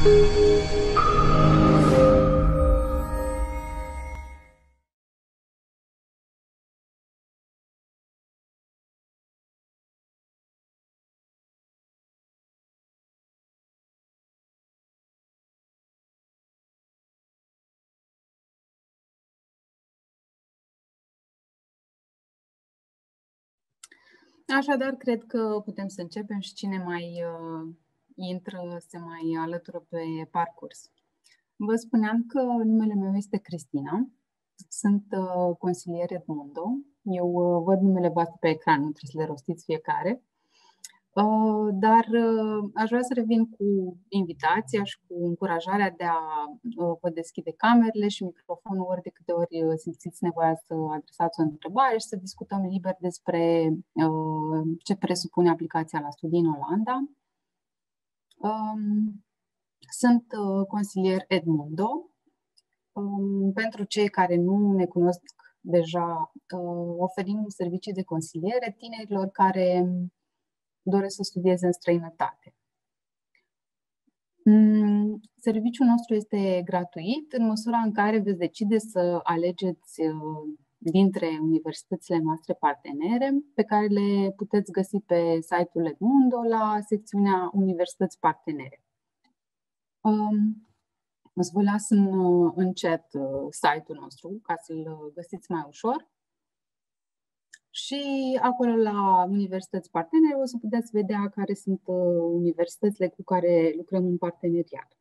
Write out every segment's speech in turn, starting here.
Așadar, cred că putem să începem și cine mai intră se mai alătură pe parcurs. Vă spuneam că numele meu este Cristina, sunt consilier Edmundo. Eu văd numele voastre pe ecran, nu trebuie să le rostiți fiecare. Dar aș vrea să revin cu invitația și cu încurajarea de a vă deschide camerele și microfonul ori de câte ori simțiți nevoia să adresați o întrebare și să discutăm liber despre ce presupune aplicația la studii în Olanda. Sunt consilier Edmundo. Pentru cei care nu ne cunosc deja, oferim servicii de consiliere tinerilor care doresc să studieze în străinătate. Serviciul nostru este gratuit în măsura în care veți decide să alegeți dintre universitățile noastre partenere, pe care le puteți găsi pe site-ul Edmundo la secțiunea Universități Partenere. O să vă las în chat site-ul nostru ca să-l găsiți mai ușor. Și acolo la universități partenere o să puteți vedea care sunt universitățile cu care lucrăm în parteneriat.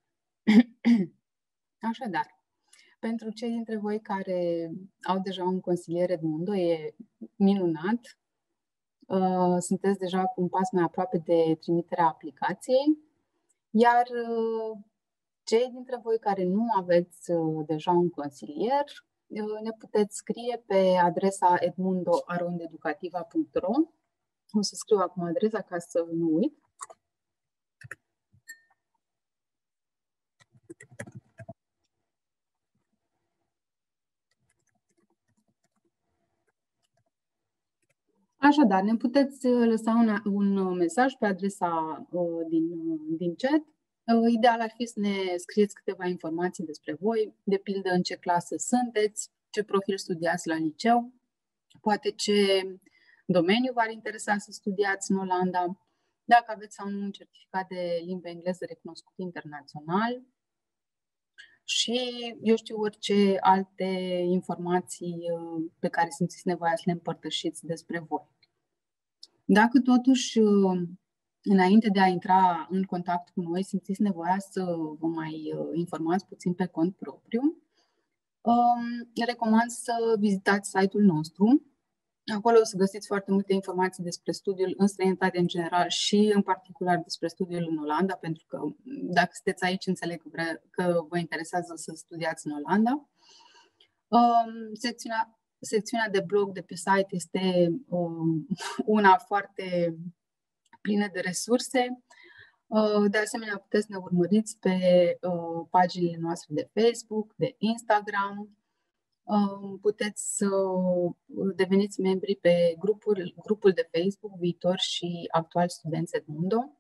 Așadar, pentru cei dintre voi care au deja un consilier Edmundo, e minunat. Sunteți deja cu un pas mai aproape de trimiterea aplicației. Iar cei dintre voi care nu aveți deja un consilier, ne puteți scrie pe adresa edmundo@educativa.ro. O să scriu acum adresa ca să nu uit. Așadar, ne puteți lăsa un mesaj pe adresa din chat. Ideal ar fi să ne scrieți câteva informații despre voi, de pildă în ce clasă sunteți, ce profil studiați la liceu, poate ce domeniu v-ar interesa să studiați în Olanda, dacă aveți sau nu un certificat de limbă engleză recunoscut internațional și, eu știu, orice alte informații pe care simțiți nevoia să le împărtășiți despre voi. Dacă totuși, înainte de a intra în contact cu noi, simțiți nevoia să vă mai informați puțin pe cont propriu, recomand să vizitați site-ul nostru. Acolo o să găsiți foarte multe informații despre studiul în străinătate în general și în particular despre studiul în Olanda, pentru că dacă sunteți aici, înțeleg că vă interesează să studiați în Olanda. Secțiunea de blog de pe site este una foarte plină de resurse. De asemenea, puteți ne urmăriți pe paginile noastre de Facebook, de Instagram. Puteți să deveniți membri pe grupul de Facebook Viitor și Actual Studenți Edmundo,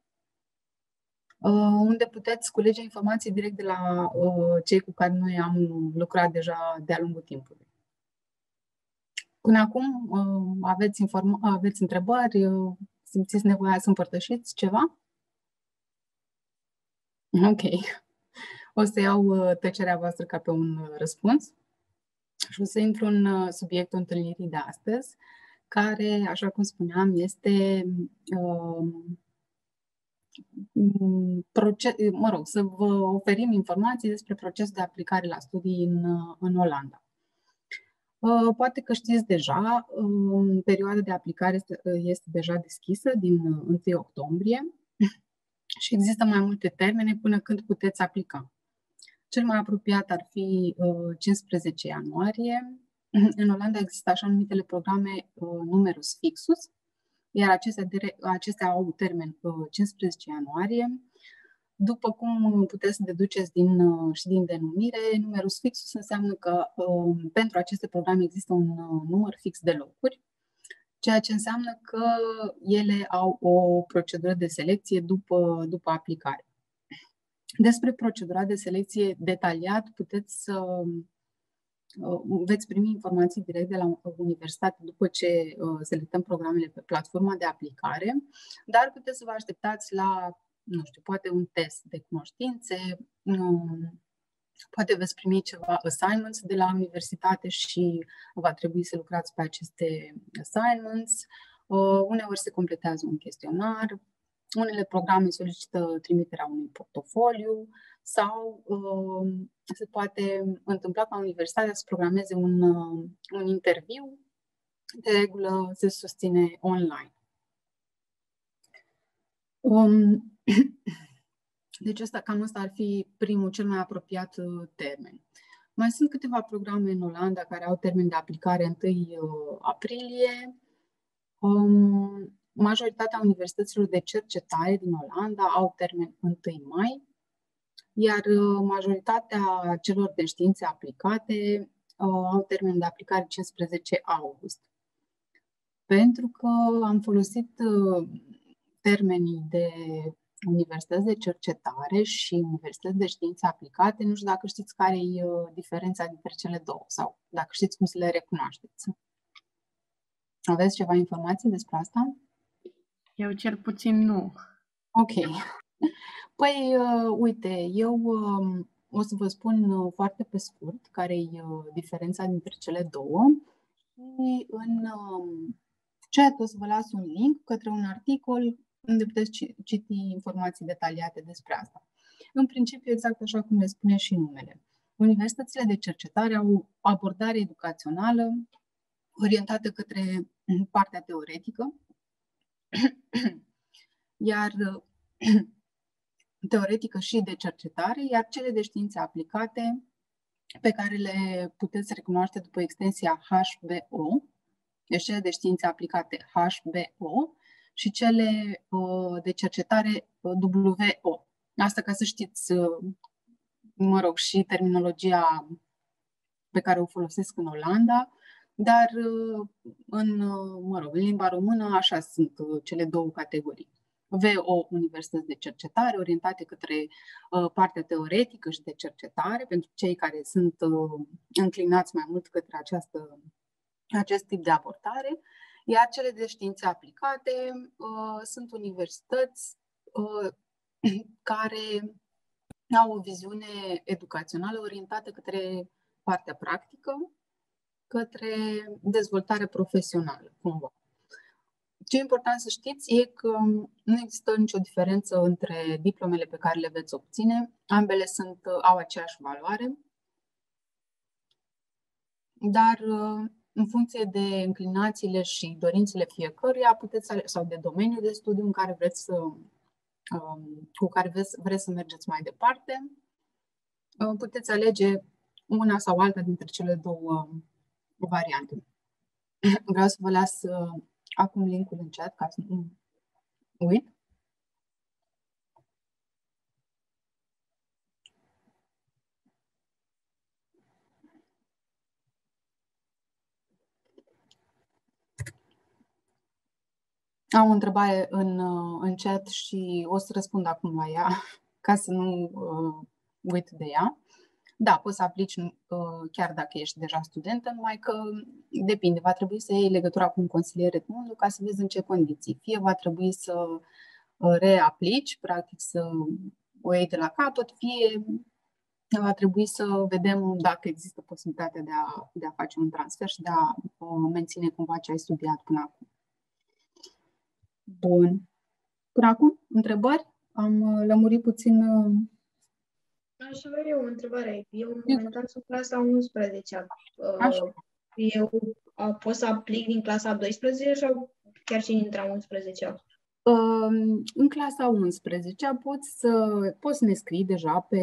unde puteți culege informații direct de la cei cu care noi am lucrat deja de-a lungul timpului. Până acum aveți întrebări? Simțiți nevoia să împărtășiți ceva? Ok. O să iau tăcerea voastră ca pe un răspuns și o să intru în subiectul întâlnirii de astăzi, care, așa cum spuneam, este să vă oferim informații despre procesul de aplicare la studii în Olanda. Poate că știți deja, perioada de aplicare este deja deschisă din 1 octombrie și există mai multe termene până când puteți aplica. Cel mai apropiat ar fi 15 ianuarie. În Olanda există așa numitele programe numerus fixus, iar acestea au termen 15 ianuarie. După cum puteți să deduceți din denumire, numerus fixus înseamnă că pentru aceste programe există un număr fix de locuri, ceea ce înseamnă că ele au o procedură de selecție după aplicare. Despre procedura de selecție detaliat veți primi informații direct de la universitate după ce selectăm programele pe platforma de aplicare, dar puteți să vă așteptați la, nu știu, poate un test de cunoștințe, poate veți primi ceva assignments de la universitate și va trebui să lucrați pe aceste assignments. Uneori se completează un chestionar, unele programe solicită trimiterea unui portofoliu sau se poate întâmpla ca universitatea să programeze un interviu. De regulă se susține online. Deci cam ăsta ar fi primul, cel mai apropiat termen. Mai sunt câteva programe în Olanda care au termen de aplicare 1 aprilie. Majoritatea universităților de cercetare din Olanda au termen 1 mai, iar majoritatea celor de științe aplicate au termen de aplicare 15 august. Pentru că am folosit termenii de universități de cercetare și universități de științe aplicate, nu știu dacă știți care e diferența dintre cele două sau dacă știți cum să le recunoașteți. Aveți ceva informații despre asta? Eu cel puțin nu. Ok. Păi, uite, eu o să vă spun foarte pe scurt care e diferența dintre cele două și în chat o să vă las un link către un articol unde puteți citi informații detaliate despre asta. În principiu, exact așa cum le spune și numele. Universitățile de cercetare au o abordare educațională orientată către partea teoretică, iar teoretică și de cercetare, iar cele de științe aplicate, pe care le puteți recunoaște după extensia HBO, deci cele de științe aplicate HBO și cele de cercetare WO. Asta ca să știți, mă rog, și terminologia pe care o folosesc în Olanda, dar în limba română așa sunt cele două categorii. VO, universități de cercetare, orientate către partea teoretică și de cercetare, pentru cei care sunt înclinați mai mult către acest tip de abordare, iar cele de științe aplicate sunt universități care au o viziune educațională orientată către partea practică, către dezvoltare profesională, cumva. Ce e important să știți e că nu există nicio diferență între diplomele pe care le veți obține. Ambele au aceeași valoare, dar în funcție de înclinațiile și dorințele fiecăruia, sau de domeniul de studiu în care cu care vreți să mergeți mai departe, puteți alege una sau alta dintre cele două variante. Vreau să vă las acum link-ul în chat ca să nu uit. Am o întrebare în chat și o să răspund acum la ea, ca să nu uit de ea. Da, poți să aplici chiar dacă ești deja studentă, numai că depinde, va trebui să iei legătura cu un consilier Edmundo ca să vezi în ce condiții. Fie va trebui să reaplici, practic să o iei de la capăt, fie va trebui să vedem dacă există posibilitatea de a face un transfer și de a menține cumva ce ai studiat până acum. Bun. Până acum, întrebări? Am lămurit puțin. Aș avea eu o întrebare. Eu momentan sunt clasa 11. Eu pot să aplic din clasa 12 sau chiar și dintre 11? În clasa 11 poți să ne scrii deja pe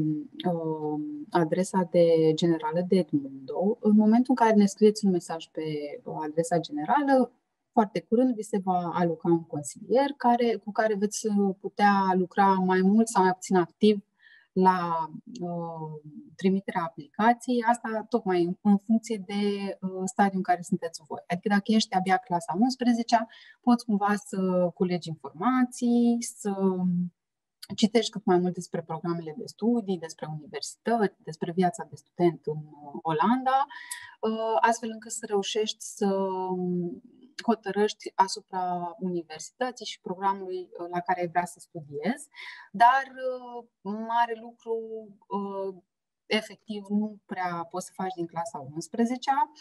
adresa generală de Edmundo. În momentul în care ne scrieți un mesaj pe adresa generală, foarte curând vi se va aloca un consilier cu care veți putea lucra mai mult sau mai puțin activ la trimiterea aplicației, asta tocmai în funcție de stadiul în care sunteți voi. Adică dacă ești abia clasa 11, poți cumva să culegi informații, să citești cât mai mult despre programele de studii, despre universități, despre viața de student în Olanda, astfel încât să reușești să hotărăști asupra universității și programului la care ai vrea să studiezi, dar mare lucru efectiv nu prea poți să faci din clasa 11-a.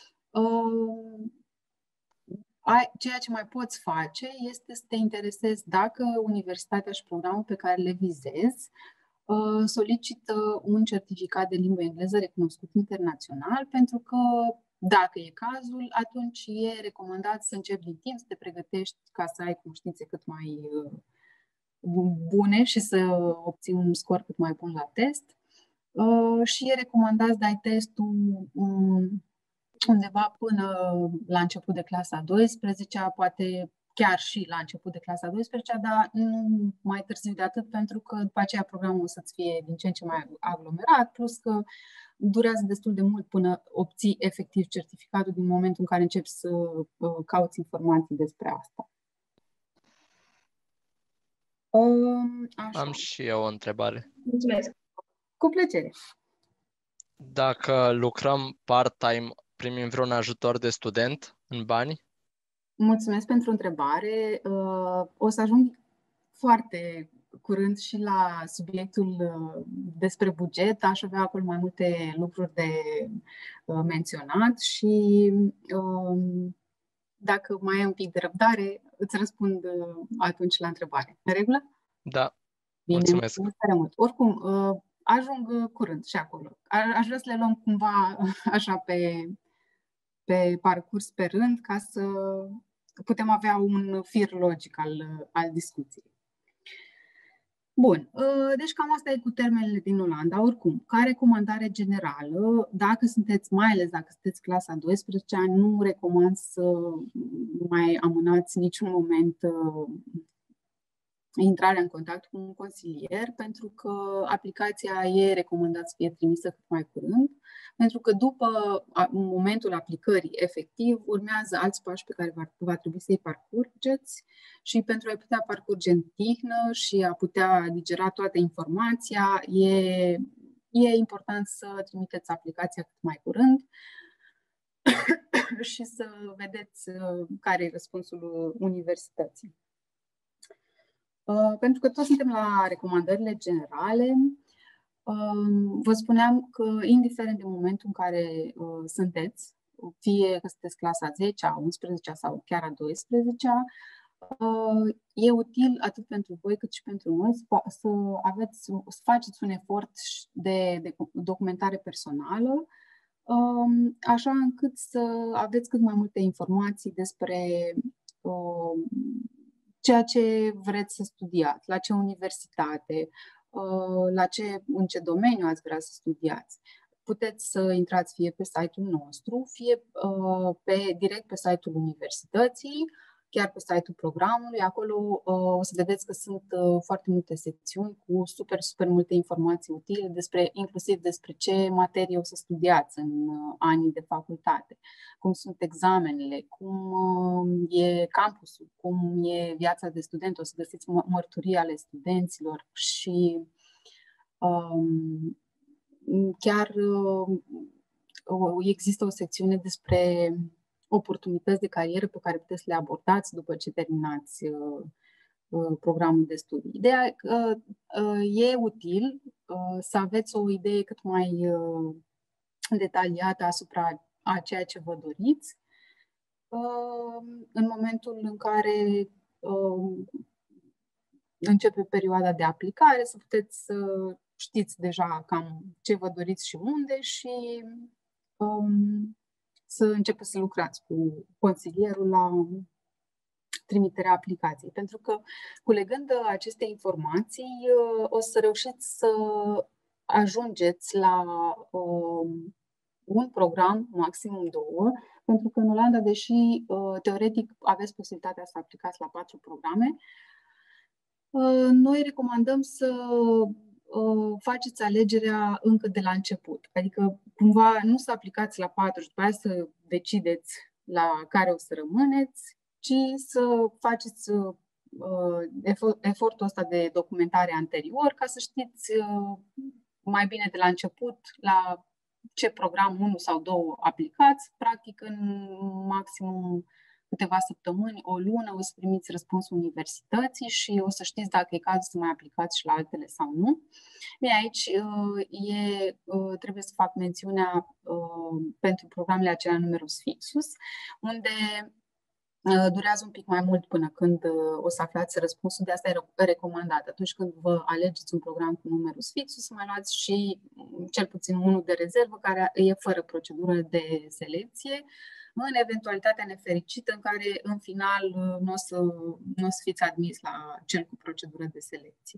Ceea ce mai poți face este să te interesezi dacă universitatea și programul pe care le vizezi solicită un certificat de limbă engleză recunoscut internațional, pentru că dacă e cazul, atunci e recomandat să începi din timp, să te pregătești ca să ai cunoștințe cât mai bune și să obții un scor cât mai bun la test. Și e recomandat să dai testul undeva până la început de clasa 12-a, poate chiar și la început de clasa 12-a, dar nu mai târziu de atât, pentru că după aceea programul o să-ți fie din ce în ce mai aglomerat, plus că durează destul de mult până obții efectiv certificatul din momentul în care începi să cauți informații despre asta. Așa. Am și eu o întrebare. Mulțumesc. Cu plăcere. Dacă lucrăm part-time, primim vreun ajutor de student în bani? Mulțumesc pentru întrebare. O să ajung foarte curând și la subiectul despre buget. Aș avea acolo mai multe lucruri de menționat și dacă mai ai un pic de răbdare, îți răspund atunci la întrebare. În regulă? Da. Bine, mulțumesc. Tare mult. Oricum, ajung curând și acolo. Aș vrea să le luăm cumva așa pe parcurs, pe rând, ca să putem avea un fir logic al discuției. Bun, deci cam asta e cu termenele din Olanda. Oricum, ca recomandare generală, mai ales dacă sunteți clasa 12-a, nu recomand să mai amânați niciun moment intrarea în contact cu un consilier, pentru că aplicația e recomandat să fie trimisă cât mai curând, pentru că după momentul aplicării efectiv urmează alți pași pe care va trebui să-i parcurgeți și pentru a-i putea parcurge în tihnă și a putea digera toată informația, e important să trimiteți aplicația cât mai curând și să vedeți care e răspunsul universității. Pentru că toți suntem la recomandările generale, vă spuneam că, indiferent de momentul în care sunteți, fie că sunteți clasa 10-a, 11-a sau chiar a 12-a, e util atât pentru voi cât și pentru noi să faceți un efort de documentare personală, așa încât să aveți cât mai multe informații despre ceea ce vreți să studiați, la ce universitate, în ce domeniu ați vrea să studiați. Puteți să intrați fie pe site-ul nostru, fie direct pe site-ul universității, chiar pe site-ul programului. Acolo o să vedeți că sunt foarte multe secțiuni cu super multe informații utile, inclusiv despre ce materie o să studiați în anii de facultate, cum sunt examenele, cum e campusul, cum e viața de student. O să găsiți mărturii ale studenților și chiar există o secțiune despre oportunități de carieră pe care puteți să le abordați după ce terminați programul de studii. Ideea că e util să aveți o idee cât mai detaliată asupra a ceea ce vă doriți în momentul în care începe perioada de aplicare, să puteți să știți deja cam ce vă doriți și unde și să începeți să lucrați cu consilierul la trimiterea aplicației. Pentru că, culegând aceste informații, o să reușiți să ajungeți la un program, maximum 2, pentru că în Olanda, deși teoretic aveți posibilitatea să aplicați la 4 programe, noi recomandăm să faceți alegerea încă de la început. Adică cumva nu să aplicați la 4 și după aia să decideți la care o să rămâneți, ci să faceți efortul ăsta de documentare anterior, ca să știți mai bine de la început la ce program, unul sau două, aplicați. Practic, în maximum câteva săptămâni, o lună, o să primiți răspunsul universității și o să știți dacă e cazul să mai aplicați și la altele sau nu. Bine, aici trebuie să fac mențiunea pentru programele acelea numerus fixus, unde durează un pic mai mult până când o să aflați răspunsul. De asta e recomandat. Atunci când vă alegeți un program cu numerus fixus, să mai luați și cel puțin unul de rezervă, care e fără procedură de selecție, în eventualitatea nefericită în care în final nu o să fiți admis la cel cu procedură de selecție.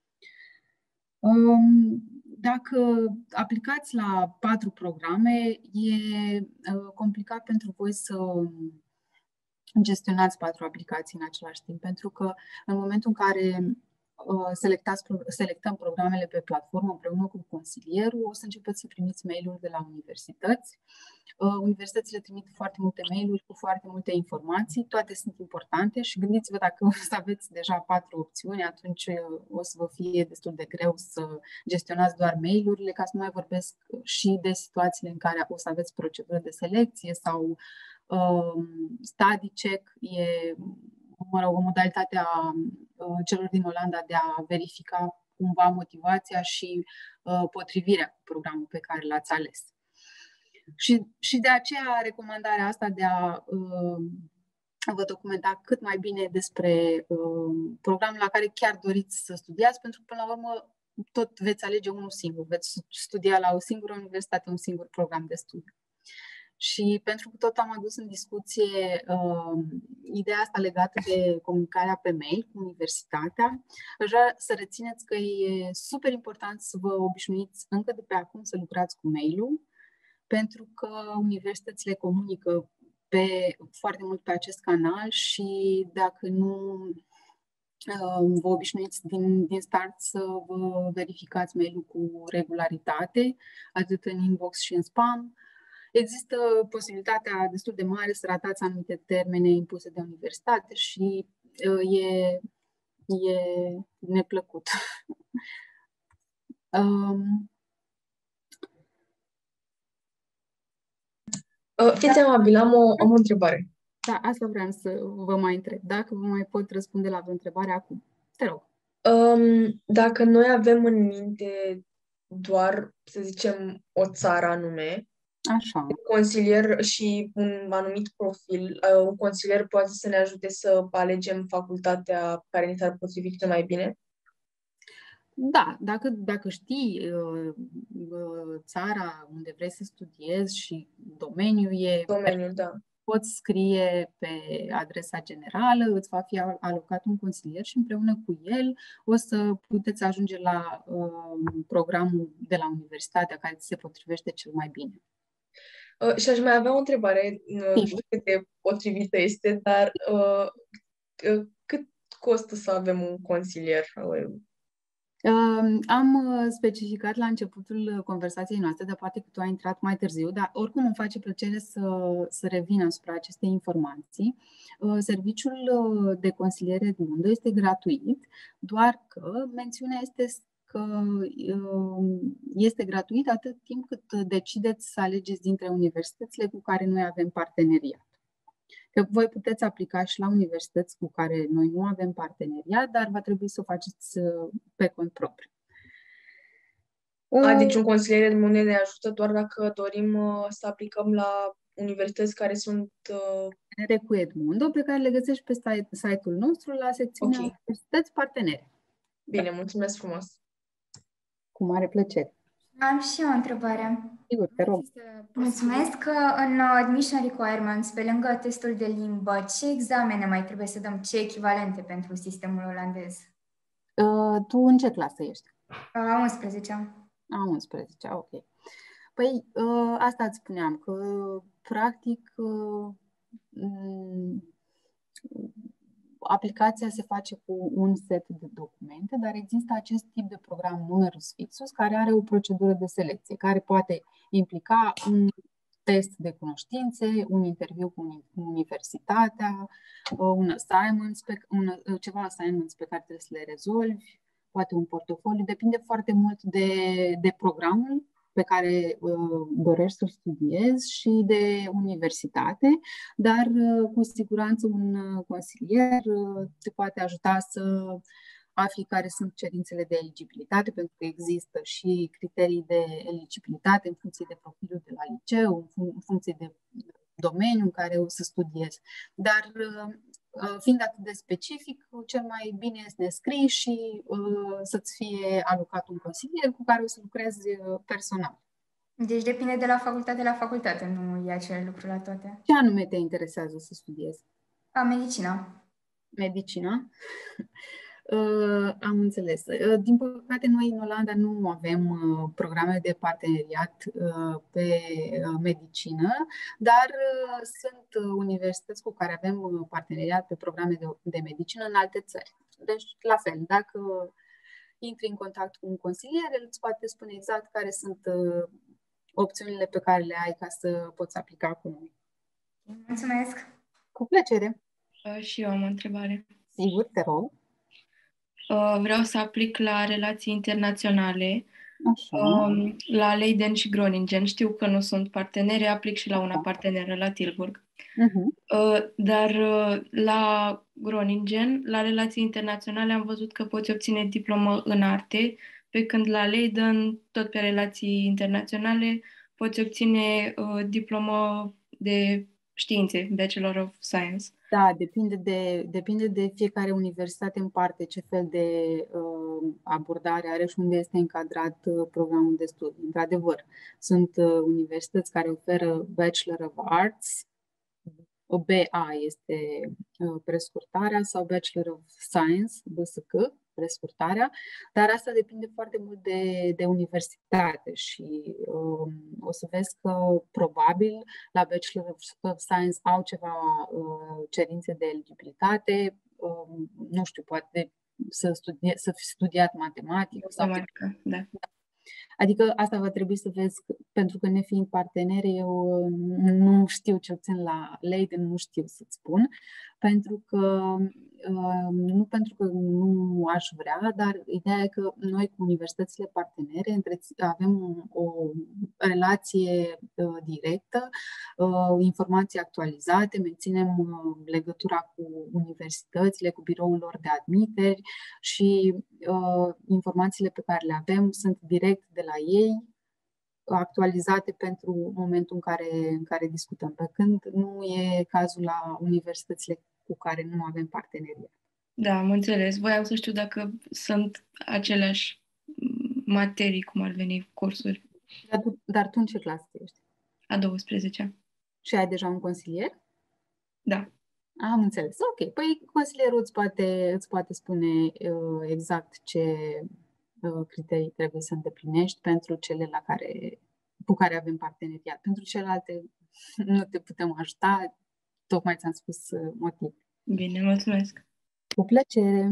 Dacă aplicați la 4 programe, e complicat pentru voi să gestionați 4 aplicații în același timp, pentru că în momentul în care selectăm programele pe platformă împreună cu consilierul, o să începeți să primiți mail-uri de la universități. Universitățile trimit foarte multe mail-uri cu foarte multe informații, toate sunt importante și gândiți-vă, dacă o să aveți deja 4 opțiuni, atunci o să vă fie destul de greu să gestionați doar mail-urile, ca să nu mai vorbesc și de situațiile în care o să aveți procedură de selecție sau study check, o modalitate a celor din Olanda de a verifica cumva motivația și potrivirea cu programul pe care l-ați ales. Și de aceea recomandarea asta de a vă documenta cât mai bine despre programul la care chiar doriți să studiați, pentru că până la urmă tot veți alege unul singur, veți studia la o singură universitate, un singur program de studiu. Și pentru că tot am adus în discuție ideea asta legată de comunicarea pe mail cu universitatea, aș vrea să rețineți că e super important să vă obișnuiți încă de pe acum să lucrați cu mail-ul, pentru că universitățile comunică foarte mult pe acest canal și dacă nu vă obișnuiți din start să vă verificați mail-ul cu regularitate, atât în inbox și în spam, există posibilitatea destul de mare să ratați anumite termene impuse de universitate și e neplăcut. Fiți amabil, am o întrebare. Da, asta vreau să vă mai întreb. Dacă vă mai pot răspunde la o întrebare acum. Te rog. Dacă noi avem în minte doar, să zicem, o țară anume, Așa. un consilier și un anumit profil, un consilier poate să ne ajute să alegem facultatea care ni s-ar potrivi cel mai bine? Da, dacă știi țara unde vrei să studiezi și Domeniul, da. Poți scrie pe adresa generală, îți va fi alocat un consilier și împreună cu el o să puteți ajunge la programul de la universitatea care ți se potrivește cel mai bine. Și aș mai avea o întrebare, nu știu cât de potrivită este, dar cât costă să avem un consilier? Am specificat la începutul conversației noastre, dar poate că tu ai intrat mai târziu, dar oricum îmi face plăcere să revin asupra acestei informații. Serviciul de consiliere Edmundo este gratuit, doar că mențiunea este că este gratuit atât timp cât decideți să alegeți dintre universitățile cu care noi avem parteneriat. Că voi puteți aplica și la universități cu care noi nu avem parteneriat, dar va trebui să o faceți pe cont propriu. Deci un consilier Edmundo ne ajută doar dacă dorim să aplicăm la universități care sunt... Cu Edmundo, pe care le găsești pe site-ul nostru la secțiunea Universități Partenere. Bine, mulțumesc frumos! Cu mare plăcere! Am și eu o întrebare. Sigur, te rog. Mulțumesc că în Admission Requirements, pe lângă testul de limbă, ce examene mai trebuie să dăm? Ce echivalente pentru sistemul olandez? Tu în ce clasă ești? A 11-a. A 11-a, ok. Păi, asta îți spuneam, că practic aplicația se face cu un set de documente, dar există acest tip de program numerus fixus care are o procedură de selecție, care poate implica test de cunoștințe, un interviu cu universitatea, un assignment, ceva assignments pe care trebuie să le rezolvi, poate un portofoliu, depinde foarte mult de programul pe care dorești să-l studiezi și de universitate, dar cu siguranță un consilier te poate ajuta să afli care sunt cerințele de eligibilitate, pentru că există și criterii de eligibilitate în funcție de profilul de la liceu, în funcție de domeniu în care o să studiezi. Dar fiind atât de specific, cel mai bine este să ne scrii și să-ți fie alocat un consilier cu care o să lucrezi personal. Deci depinde de la facultate la facultate, nu e același lucru la toate. Ce anume te interesează să studiezi? Medicina. Medicina? Am înțeles. Din păcate, noi în Olanda nu avem programe de parteneriat pe medicină, dar sunt universități cu care avem parteneriat pe programe de medicină în alte țări. Deci, la fel, dacă intri în contact cu un consilier, el îți poate spune exact care sunt opțiunile pe care le ai ca să poți aplica cu noi. Mulțumesc! Cu plăcere! Și eu am o întrebare. Sigur, te rog. Vreau să aplic la relații internaționale, Așa. la Leiden și Groningen. Știu că nu sunt parteneri, aplic și la una parteneră, la Tilburg. Dar la Groningen, la relații internaționale, am văzut că poți obține diplomă în arte, pe când la Leiden, tot pe relații internaționale, poți obține diplomă de științe, Bachelor of Science. Da, depinde de fiecare universitate în parte ce fel de abordare are și unde este încadrat programul de studii. Într-adevăr, sunt universități care oferă Bachelor of Arts, o BA este prescurtarea, sau Bachelor of Science, BSC, prescurtarea, dar asta depinde foarte mult de universitate și o să vezi că probabil la Bachelor of Science au ceva cerințe de eligibilitate, nu știu, poate să fi studiat matematică. Matematică, da. Adică asta va trebui să vezi, pentru că nefiind parteneri, eu nu știu, ce obțin la Leiden, nu știu să-ți spun, pentru că nu pentru că nu aș vrea, dar ideea e că noi cu universitățile partenere avem o relație directă, informații actualizate, menținem legătura cu universitățile, cu biroul lor de admiteri și informațiile pe care le avem sunt direct de la ei, actualizate pentru momentul în care discutăm, pe când nu e cazul la universitățile cu care nu avem parteneriat. Da, am înțeles. Voiam să știu dacă sunt aceleași materii, cum ar veni, cursuri. Dar tu în ce clasă ești? A 12-a. Și ai deja un consilier? Da. Am înțeles. Ok. Păi consilierul îți poate spune exact ce criterii trebuie să îndeplinești pentru cele cu care avem parteneriat. Pentru celelalte nu te putem ajuta, tocmai ți-am spus motiv. Bine, mulțumesc. Cu plăcere.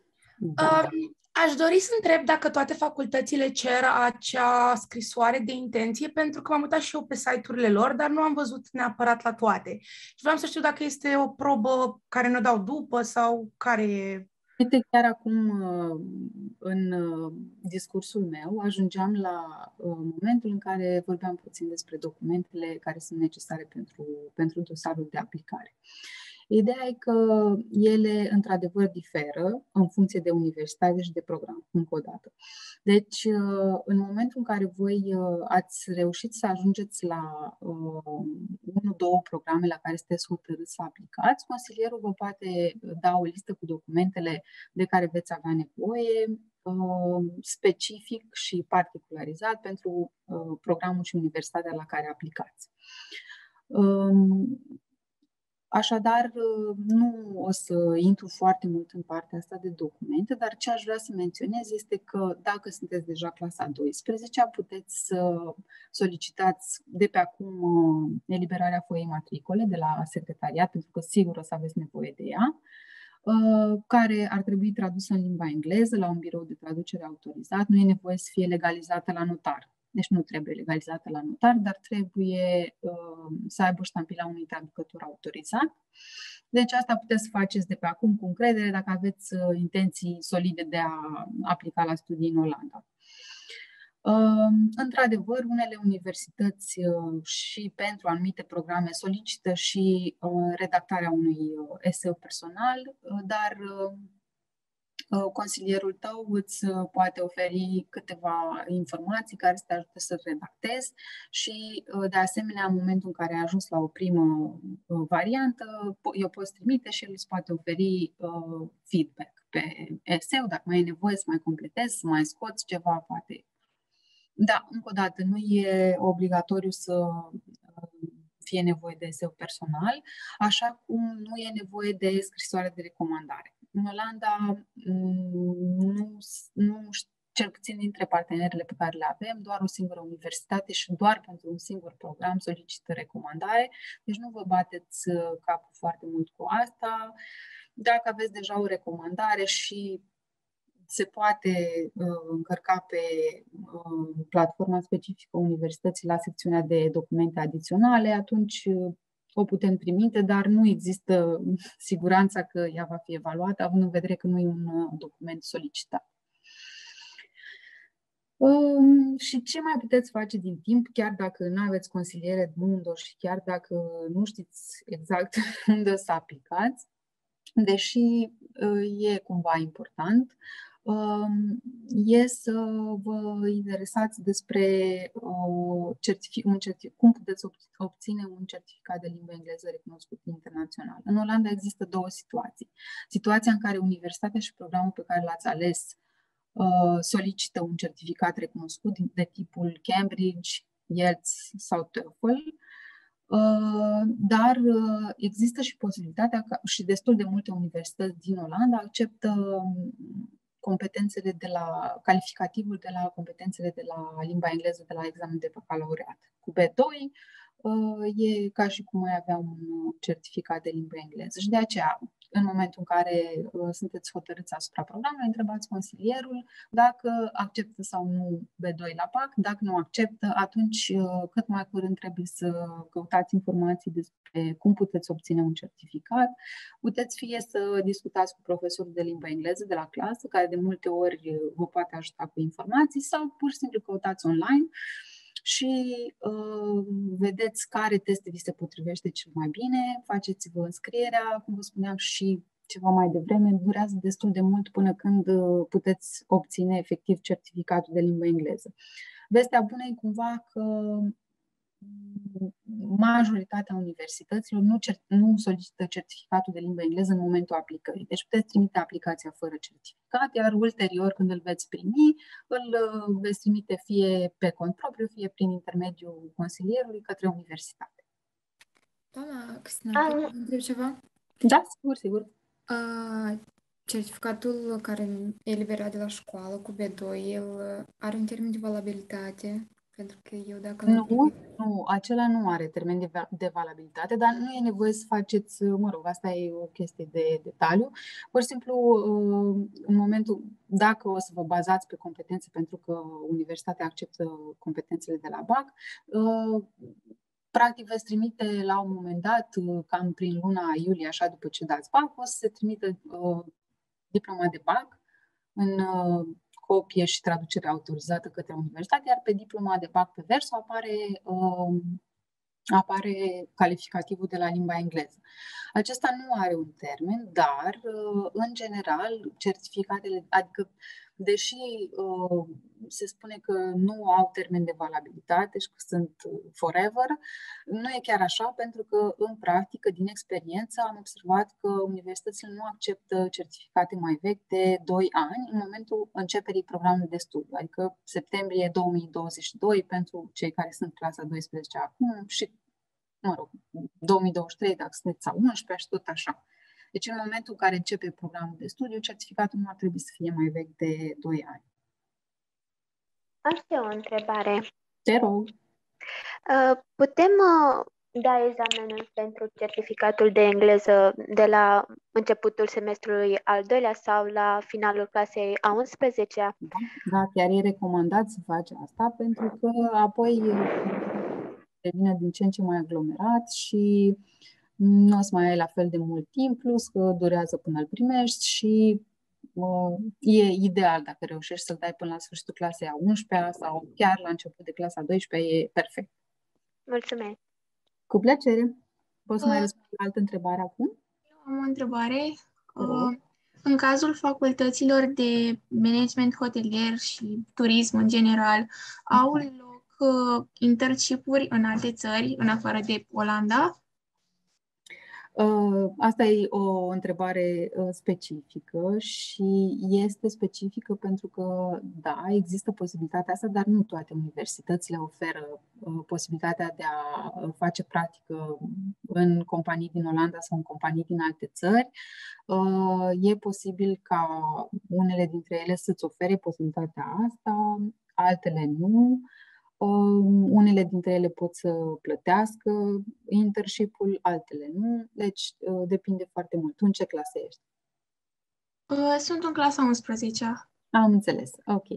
Da. Aș dori să întreb dacă toate facultățile cer acea scrisoare de intenție, pentru că m-am uitat și eu pe site-urile lor, dar nu am văzut neapărat la toate. Și vreau să știu dacă este o probă care ne dau după sau care e... Uite, chiar acum, în discursul meu, ajungeam la momentul în care vorbeam puțin despre documentele care sunt necesare pentru dosarul de aplicare. Ideea e că ele, într-adevăr, diferă în funcție de universitate și de program, încă o dată. Deci, în momentul în care voi ați reușit să ajungeți la 1-2 programe la care sunteți hotărâți să aplicați, consilierul vă poate da o listă cu documentele de care veți avea nevoie, specific și particularizat pentru programul și universitatea la care aplicați. Așadar, nu o să intru foarte mult în partea asta de documente, dar ce aș vrea să menționez este că dacă sunteți deja clasa 12-a, puteți să solicitați de pe acum eliberarea foii matricole de la secretariat, pentru că sigur o să aveți nevoie de ea, care ar trebui tradusă în limba engleză la un birou de traducere autorizat. Nu e nevoie să fie legalizată la notar. deci nu trebuie legalizată la notar, dar trebuie să aibă ștampila unui traducător autorizat. Deci asta puteți să faceți de pe acum cu încredere dacă aveți intenții solide de a aplica la studii în Olanda. Într-adevăr, unele universități și pentru anumite programe solicită și redactarea unui eseu personal, dar consilierul tău îți poate oferi câteva informații care să te ajute să redactezi și, de asemenea, în momentul în care ai ajuns la o primă variantă, eu poți trimite și el îți poate oferi feedback pe eseu, dacă mai e nevoie să mai completezi, să mai scoți ceva, poate. Da, încă o dată, nu e obligatoriu să fie nevoie de eseu personal, așa cum nu e nevoie de scrisoare de recomandare. În Olanda, cel puțin dintre partenerele pe care le avem, doar o singură universitate și doar pentru un singur program solicită recomandare, deci nu vă bateți capul foarte mult cu asta. Dacă aveți deja o recomandare și se poate încărca pe platforma specifică universității la secțiunea de documente adiționale, atunci o putem trimite, dar nu există siguranța că ea va fi evaluată, având în vedere că nu e un document solicitat. Și ce mai puteți face din timp, chiar dacă nu aveți consiliere Edmundo și chiar dacă nu știți exact unde o să aplicați, deși e cumva important, e să vă interesați despre cum puteți obține un certificat de limbă engleză recunoscut internațional. În Olanda există două situații. Situația în care universitatea și programul pe care l-ați ales solicită un certificat recunoscut de tipul Cambridge, IELTS sau TOEFL, dar există și posibilitatea și destul de multe universități din Olanda acceptă competențele calificativul de la competențele de la limba engleză de la examen de bacalaureat. Cu B2 e ca și cum ai avea un certificat de limbă engleză și de aceea, în momentul în care sunteți hotărâți asupra programului, întrebați consilierul dacă acceptă sau nu B2 la PAC. Dacă nu acceptă, atunci cât mai curând trebuie să căutați informații despre cum puteți obține un certificat. Puteți fie să discutați cu profesorul de limbă engleză de la clasă, care de multe ori vă poate ajuta cu informații, sau pur și simplu căutați online și vedeți care teste vi se potrivește cel mai bine, faceți-vă înscrierea, cum vă spuneam și ceva mai devreme, durează destul de mult până când puteți obține efectiv certificatul de limbă engleză. Vestea bună e cumva că majoritatea universităților nu solicită certificatul de limbă engleză în momentul aplicării. Deci puteți trimite aplicația fără certificat, iar ulterior, când îl veți primi, îl veți trimite fie pe cont propriu, fie prin intermediul consilierului către universitate. Doamna Cristina, pot să întreb ceva? Da, sigur. Certificatul care e eliberat de la școală cu B2, el are un termen de valabilitate? Pentru că eu dacă nu, acela nu are termen de valabilitate, dar nu e nevoie să faceți, asta e o chestie de detaliu. Pur și simplu, în momentul, dacă o să vă bazați pe competențe, pentru că universitatea acceptă competențele de la BAC, practic veți trimite la un moment dat, cam prin luna iulie, așa după ce dați BAC, o să se trimite diploma de BAC în copie și traducere autorizată către universitate, iar pe diploma de BAC pe verso apare calificativul de la limba engleză. Acesta nu are un termen, dar, în general, certificatele, adică, deși se spune că nu au termen de valabilitate și că sunt forever, nu e chiar așa, pentru că, în practică, din experiență, am observat că universitățile nu acceptă certificate mai vechi de 2 ani în momentul începerii programului de studiu, adică septembrie 2022 pentru cei care sunt clasa 12 acum și 2023 dacă sunteți sau 11 și tot așa. Deci în momentul în care începe programul de studiu, certificatul nu ar trebui să fie mai vechi de 2 ani. Am și eu o întrebare. Te rog. Putem da examenul pentru certificatul de engleză de la începutul semestrului al doilea sau la finalul clasei a 11-a? Da, chiar e recomandat să faci asta pentru că apoi devine din ce în ce mai aglomerat și nu o să mai ai la fel de mult timp, plus că durează până îl primești și e ideal dacă reușești să-l dai până la sfârșitul clasei a 11-a sau chiar la început de clasa a 12-a, e perfect. Mulțumesc! Cu plăcere! Poți să mai răspund la altă întrebare acum? Am o întrebare. În cazul facultăților de management hotelier și turism în general, au loc internship-uri în alte țări, în afară de Olanda? Asta e o întrebare specifică și este specifică pentru că, da, există posibilitatea asta, dar nu toate universitățile oferă posibilitatea de a face practică în companii din Olanda sau în companii din alte țări. E posibil ca unele dintre ele să-ți ofere posibilitatea asta, altele nu. Unele dintre ele pot să plătească internship-ul, altele nu. Deci depinde foarte mult. Tu în ce clasă ești? Sunt în clasa 11-a. Am înțeles. Ok.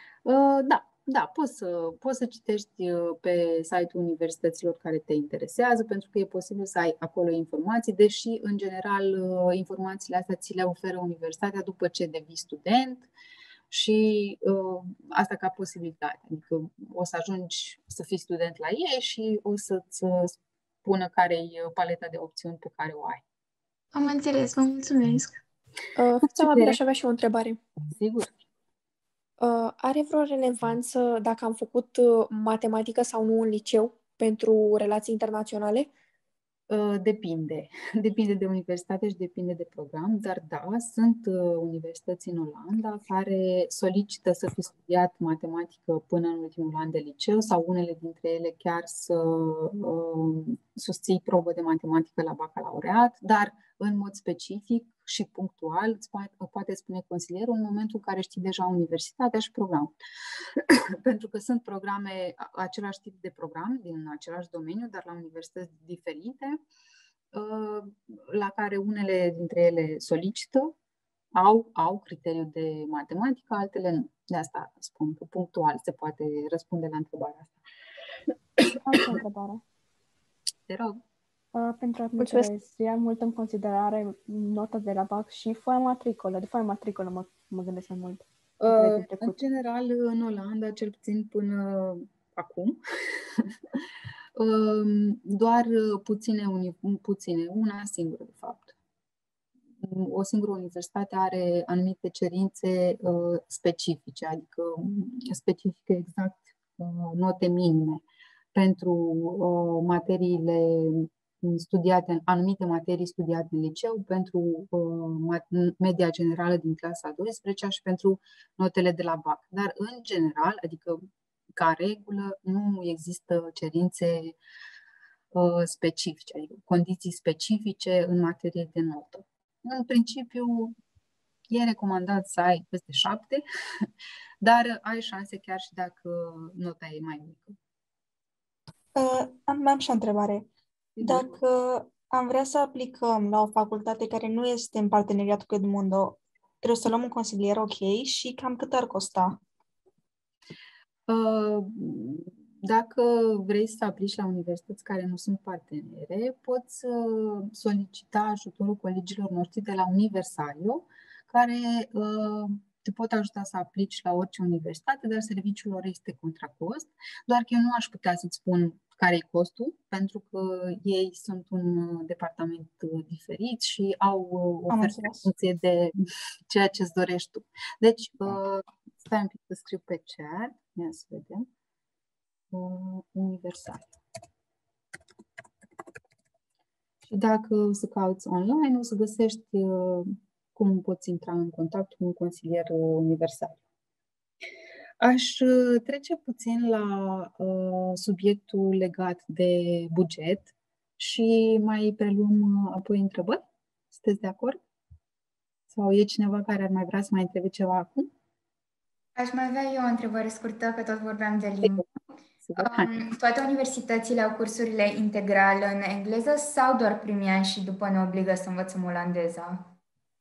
Da, poți să citești pe site-ul universităților care te interesează, pentru că e posibil să ai acolo informații, deși, în general, informațiile astea ți le oferă universitatea după ce devii student. Și asta ca posibilitate. Adică o să ajungi să fii student la ei și o să-ți spună care e paleta de opțiuni pe care o ai. Am înțeles, vă mulțumesc. Aș avea și o întrebare. Sigur. Are vreo relevanță dacă am făcut matematică sau nu în liceu pentru relații internaționale? Depinde. Depinde de universitate și depinde de program, dar da, sunt universități în Olanda care solicită să fi studiat matematică până în ultimul an de liceu sau unele dintre ele chiar să susții probă de matematică la bacalaureat, dar în mod specific și punctual îți poate spune consilierul în momentul în care știi deja universitatea și programul. Pentru că sunt programe, același tip de program din același domeniu, dar la universități diferite, la care unele dintre ele solicită, au criteriu de matematică, altele nu. De asta spun că punctual se poate răspunde la întrebarea asta. Am o întrebare. Te rog. Pentru admitere, se ia mult în considerare nota de la BAC și foaia matricolă. De foaia matricolă mă gândesc mai mult. În general, în Olanda, cel puțin până acum, doar puține, una singură, de fapt. O singură universitate are anumite cerințe specifice, adică specifică exact note minime pentru materiile studiate, anumite materii studiate în liceu, pentru media generală din clasa 12 și pentru notele de la BAC. Dar, în general, adică ca regulă, nu există cerințe specifice, adică condiții specifice în materie de notă. În principiu, e recomandat să ai peste 7, dar ai șanse chiar și dacă nota e mai mică. Am și o întrebare. Dacă am vrea să aplicăm la o facultate care nu este în parteneriat cu Edmundo, trebuie să luăm un consilier, ok, și cam cât ar costa? Dacă vrei să aplici la universități care nu sunt partenere, poți solicita ajutorul colegilor noștri de la Universalio, care te pot ajuta să aplici la orice universitate, dar serviciul lor este contra cost, doar că eu nu aș putea să-ți spun care e costul, pentru că ei sunt un departament diferit și au oferte în funcție de ceea ce îți dorești tu. Deci, stai un pic să scriu pe chat, ia să vedem. Universal. Și dacă o să cauți online, o să găsești cum poți intra în contact cu un consilier universal. Aș trece puțin la subiectul legat de buget și mai preluăm apoi întrebări. Sunteți de acord? Sau e cineva care ar mai vrea să mai întrebe ceva acum? Aș mai avea eu o întrebare scurtă, că tot vorbeam de limbă. Super. Toate universitățile au cursurile integrale în engleză sau doar primii ani și după ne obligă să învățăm olandeza?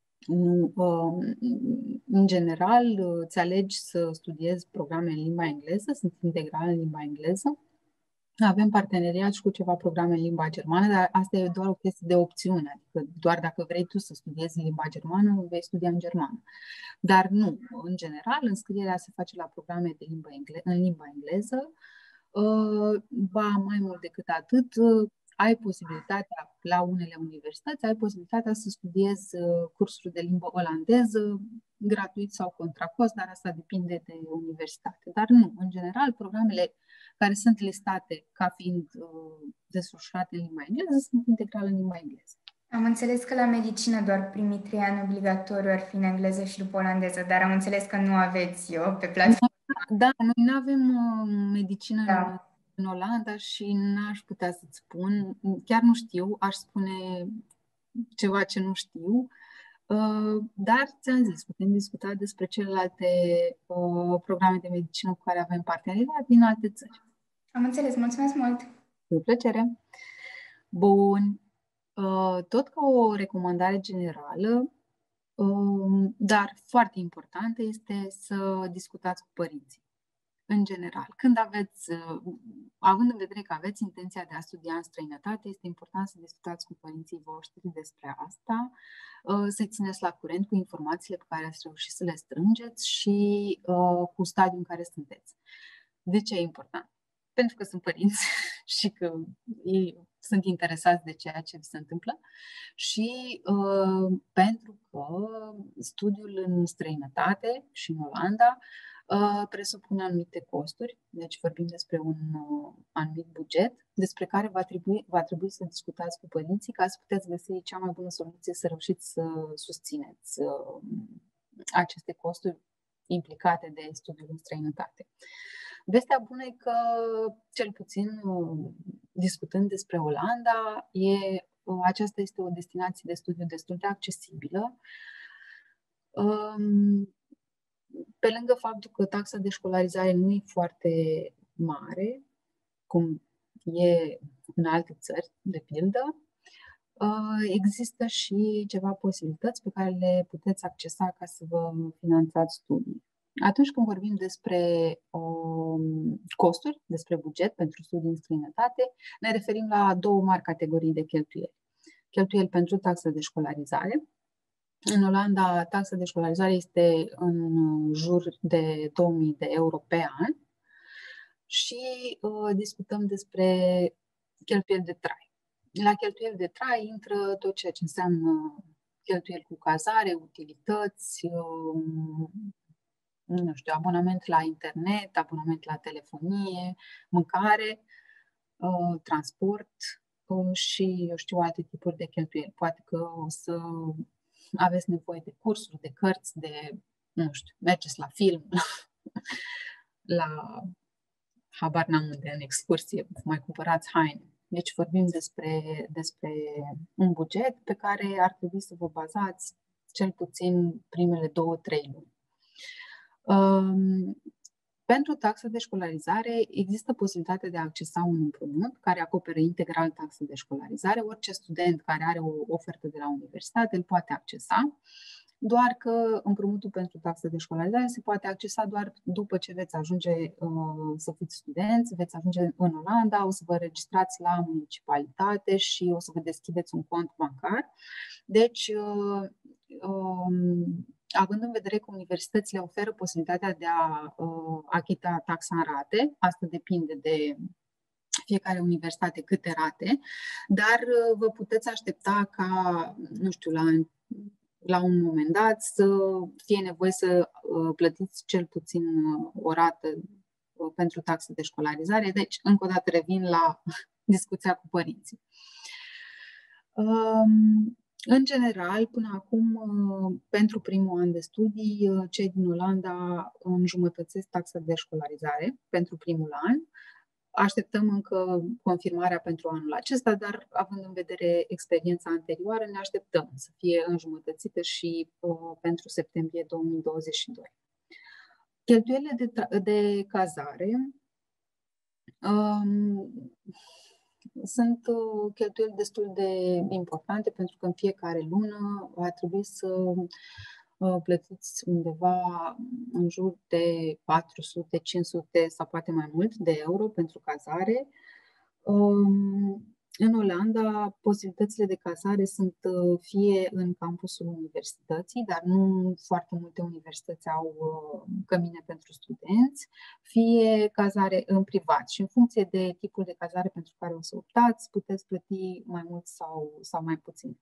În general, îți alegi să studiezi programe în limba engleză, sunt integrale în limba engleză. Avem parteneriat și cu ceva programe în limba germană, dar asta e doar o chestie de opțiune. Adică doar dacă vrei tu să studiezi în limba germană, vei studia în germană. Dar nu, în general, înscrierea se face la programe de în limba engleză. Ba mai mult decât atât, ai posibilitatea, la unele universități, ai posibilitatea să studiezi cursuri de limbă olandeză, gratuit sau contra cost, dar asta depinde de universitate. Dar nu, în general, programele care sunt listate ca fiind desfășurate în limba engleză sunt integrale în limba engleză. Am înțeles că la medicină doar primii 3 ani obligatoriu ar fi în engleză și după olandeză, dar am înțeles că nu aveți pe platformă. Da, noi nu avem medicină în Olanda și n-aș putea să-ți spun, chiar nu știu, aș spune ceva ce nu știu, dar ți-am zis, putem discuta despre celelalte programe de medicină cu care avem parteneriat din alte țări. Am înțeles, mulțumesc mult! Cu plăcere! Bun, tot ca o recomandare generală, dar foarte importantă este să discutați cu părinții. În general, când având în vedere că aveți intenția de a studia în străinătate, este important să discutați cu părinții voștri despre asta, să-i țineți la curent cu informațiile pe care ați reușit să le strângeți și cu stadiul în care sunteți. De ce e important? Pentru că sunt părinți și că ei sunt interesați de ceea ce se întâmplă și pentru că studiul în străinătate și în Olanda presupune anumite costuri, deci vorbim despre un anumit buget, despre care va trebui să discutați cu părinții ca să puteți găsi cea mai bună soluție să reușiți să susțineți aceste costuri implicate de studiul în străinătate. Vestea bună e că, cel puțin discutând despre Olanda, aceasta este o destinație de studiu destul de accesibilă. Pe lângă faptul că taxa de școlarizare nu e foarte mare, cum e în alte țări, de pildă, există și ceva posibilități pe care le puteți accesa ca să vă finanțați studii. Atunci când vorbim despre costuri, despre buget pentru studii în străinătate, ne referim la 2 mari categorii de cheltuieli. Cheltuieli pentru taxa de școlarizare. În Olanda, taxa de școlarizare este în jur de 2000 de euro pe an și discutăm despre cheltuieli de trai. La cheltuieli de trai intră tot ceea ce înseamnă cheltuieli cu cazare, utilități, nu știu, abonament la internet, abonament la telefonie, mâncare, transport și, eu știu, alte tipuri de cheltuieli. Poate că o să aveți nevoie de cursuri, de cărți, de, nu știu, mergeți la film, la habar n-am unde, în excursie, mai cumpărați haine. Deci vorbim despre un buget pe care ar trebui să vă bazați cel puțin primele 2-3 luni. Pentru taxa de școlarizare există posibilitatea de a accesa un împrumut care acoperă integral taxa de școlarizare. Orice student care are o ofertă de la universitate îl poate accesa, doar că împrumutul pentru taxa de școlarizare se poate accesa doar după ce veți ajunge să fiți studenți, veți ajunge în Olanda, o să vă registrați la municipalitate și o să vă deschideți un cont bancar. Deci, având în vedere că universitățile oferă posibilitatea de a achita taxa în rate, asta depinde de fiecare universitate câte rate, dar vă puteți aștepta ca, nu știu, la un moment dat să fie nevoie să plătiți cel puțin o rată pentru taxă de școlarizare. Deci, încă o dată revin la discuția cu părinții. În general, până acum, pentru primul an de studii, cei din Olanda înjumătățesc taxa de școlarizare pentru primul an. Așteptăm încă confirmarea pentru anul acesta, dar având în vedere experiența anterioară, ne așteptăm să fie înjumătățită și pentru septembrie 2022. Cheltuielile de cazare Sunt cheltuieli destul de importante pentru că în fiecare lună va trebui să plătiți undeva în jur de 400, 500 sau poate mai mult de euro pentru cazare. În Olanda, posibilitățile de cazare sunt fie în campusul universității, dar nu foarte multe universități au cămine pentru studenți, fie cazare în privat. Și în funcție de tipul de cazare pentru care o să optați, puteți plăti mai mult sau mai puțin.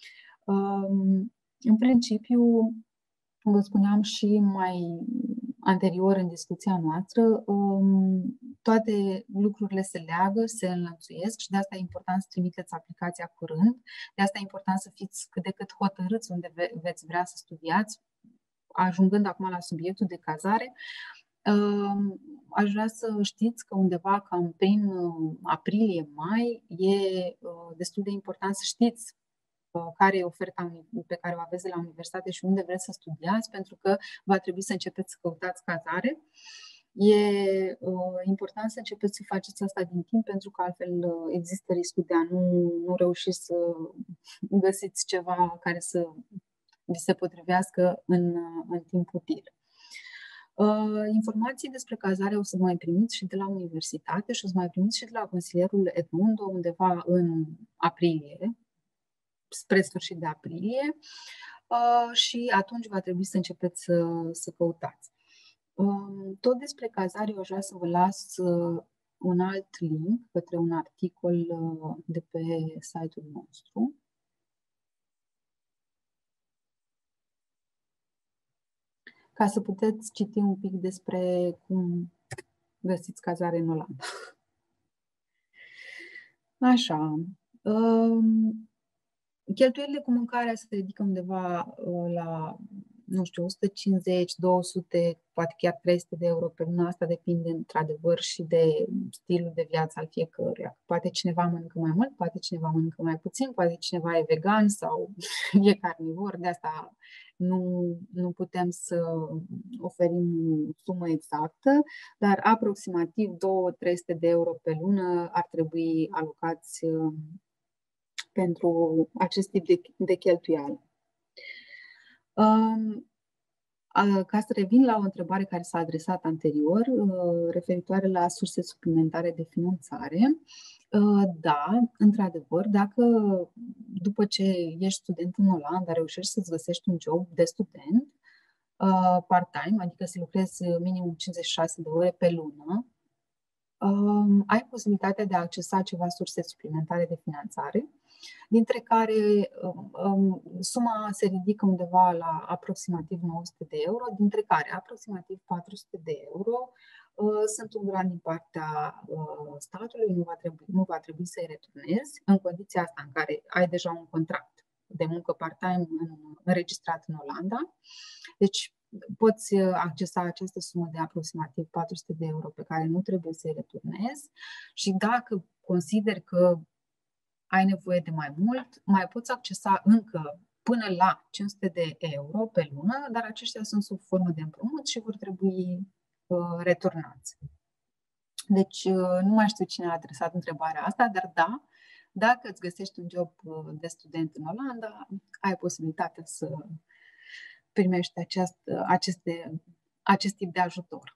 În principiu, vă spuneam și mai anterior în discuția noastră, toate lucrurile se leagă, se înlănțuiesc și de asta e important să trimiteți aplicația curând. De asta e important să fiți cât de cât hotărâți unde veți vrea să studiați. Ajungând acum la subiectul de cazare, aș vrea să știți că undeva cam prin aprilie-mai e destul de important să știți care e oferta pe care o aveți de la universitate și unde vreți să studiați, pentru că va trebui să începeți să căutați cazare. E important să începeți să faceți asta din timp, pentru că altfel există riscul de a nu reuși să găsiți ceva care să vi se potrivească în timp util. Informații despre cazare o să mai primiți și de la universitate și o să mai primiți și de la consilierul Edmundo undeva în aprilie, spre sfârșit de aprilie, și atunci va trebui să începeți să căutați. Tot despre cazare eu aș vrea să vă las un alt link către un articol de pe site-ul nostru. Ca să puteți citi un pic despre cum găsiți cazare în Olanda. Așa. Cheltuielile cu mâncarea se ridică undeva la, nu știu, 150, 200, poate chiar 300 de euro pe lună. Asta depinde într-adevăr și de stilul de viață al fiecăruia. Poate cineva mănâncă mai mult, poate cineva mănâncă mai puțin, poate cineva e vegan sau e carnivor. De asta nu putem să oferim o sumă exactă, dar aproximativ 200-300 de euro pe lună ar trebui alocați pentru acest tip de cheltuială. Ca să revin la o întrebare care s-a adresat anterior, referitoare la surse suplimentare de finanțare, da, într-adăvăr, dacă după ce ești student în Olanda reușești să-ți găsești un job de student part-time, adică să lucrezi minim 56 de ore pe lună, ai posibilitatea de a accesa ceva surse suplimentare de finanțare, dintre care suma se ridică undeva la aproximativ 900 de euro, dintre care aproximativ 400 de euro sunt un grant din partea statului, nu va trebui să-i returnezi, în condiția asta în care ai deja un contract de muncă part-time înregistrat în Olanda. Deci poți accesa această sumă de aproximativ 400 de euro pe care nu trebuie să-i returnezi și dacă consideri că ai nevoie de mai mult, mai poți accesa încă până la 500 de euro pe lună, dar aceștia sunt sub formă de împrumut și vor trebui returnați. Deci nu mai știu cine a adresat întrebarea asta, dar da, dacă îți găsești un job de student în Olanda, ai posibilitatea să primești acest tip de ajutor.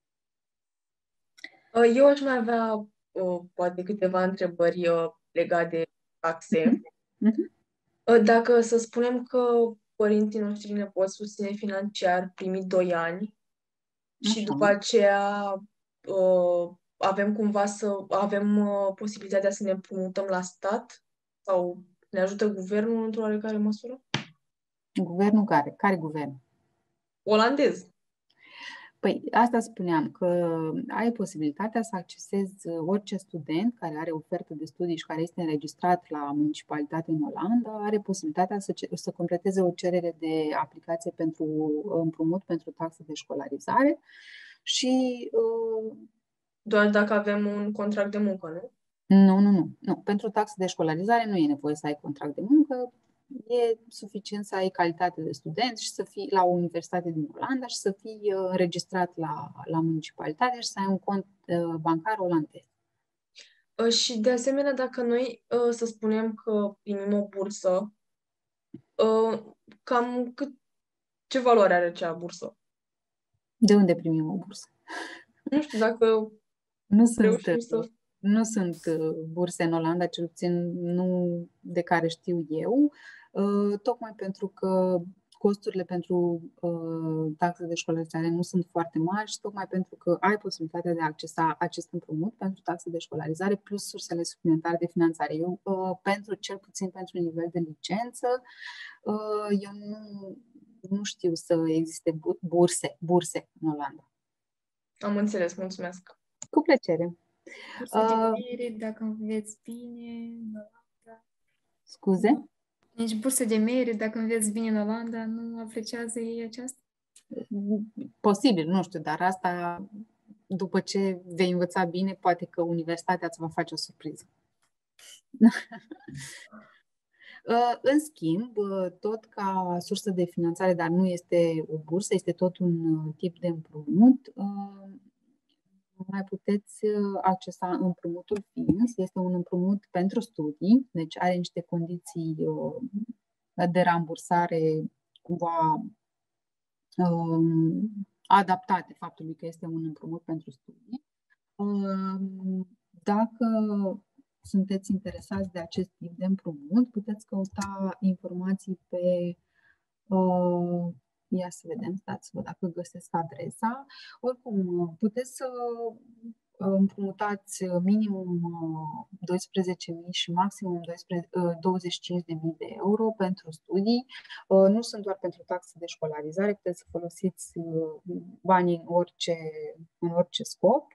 Eu aș mai avea poate câteva întrebări legate de taxe. Dacă să spunem că părinții noștri ne pot susține financiar primii 2 ani și după aceea avem cumva posibilitatea să ne împrumutăm la stat sau ne ajută guvernul într-o oarecare măsură? Guvernul care? Care guvern? Olandez. Păi asta spuneam, că ai posibilitatea să accesezi orice student care are ofertă de studii și care este înregistrat la municipalitate în Olanda, are posibilitatea să completeze o cerere de aplicație pentru împrumut pentru taxe de școlarizare și... Doar dacă avem un contract de muncă, nu? Nu. Pentru taxe de școlarizare nu e nevoie să ai contract de muncă. E suficient să ai calitate de student și să fii la o universitate din Olanda și să fii înregistrat la municipalitate și să ai un cont bancar olandez. Și de asemenea, dacă noi să spunem că primim o bursă, cam ce valoare are acea bursă? De unde primim o bursă? Nu știu, dacă nu sunt burse în Olanda, cel puțin nu de care știu eu, tocmai pentru că costurile pentru taxe de școlarizare nu sunt foarte mari și tocmai pentru că ai posibilitatea de a accesa acest împrumut pentru taxe de școlarizare plus sursele suplimentare de finanțare. Eu, cel puțin pentru nivel de licență, eu nu știu să existe burse în Olanda. Am înțeles, mulțumesc. Cu plăcere. Bursă de merit, dacă înveți bine în Olanda. Scuze? Deci bursă de merit, dacă înveți bine în Olanda, nu apreciază ei aceasta? Posibil, nu știu, dar asta, după ce vei învăța bine, poate că universitatea îți va face o surpriză. În schimb, tot ca sursă de finanțare, dar nu este o bursă, este tot un tip de împrumut, mai puteți accesa împrumutul FINS. Este un împrumut pentru studii, deci are niște condiții de rambursare cumva adaptate faptului că este un împrumut pentru studii. Dacă sunteți interesați de acest tip de împrumut, puteți căuta informații pe ia să vedem, stați-vă dacă găsesc adresa. Oricum, puteți să împrumutați minimum 12.000 și maximum 25.000 de euro pentru studii. Nu sunt doar pentru taxe de școlarizare, puteți să folosiți banii în orice scop.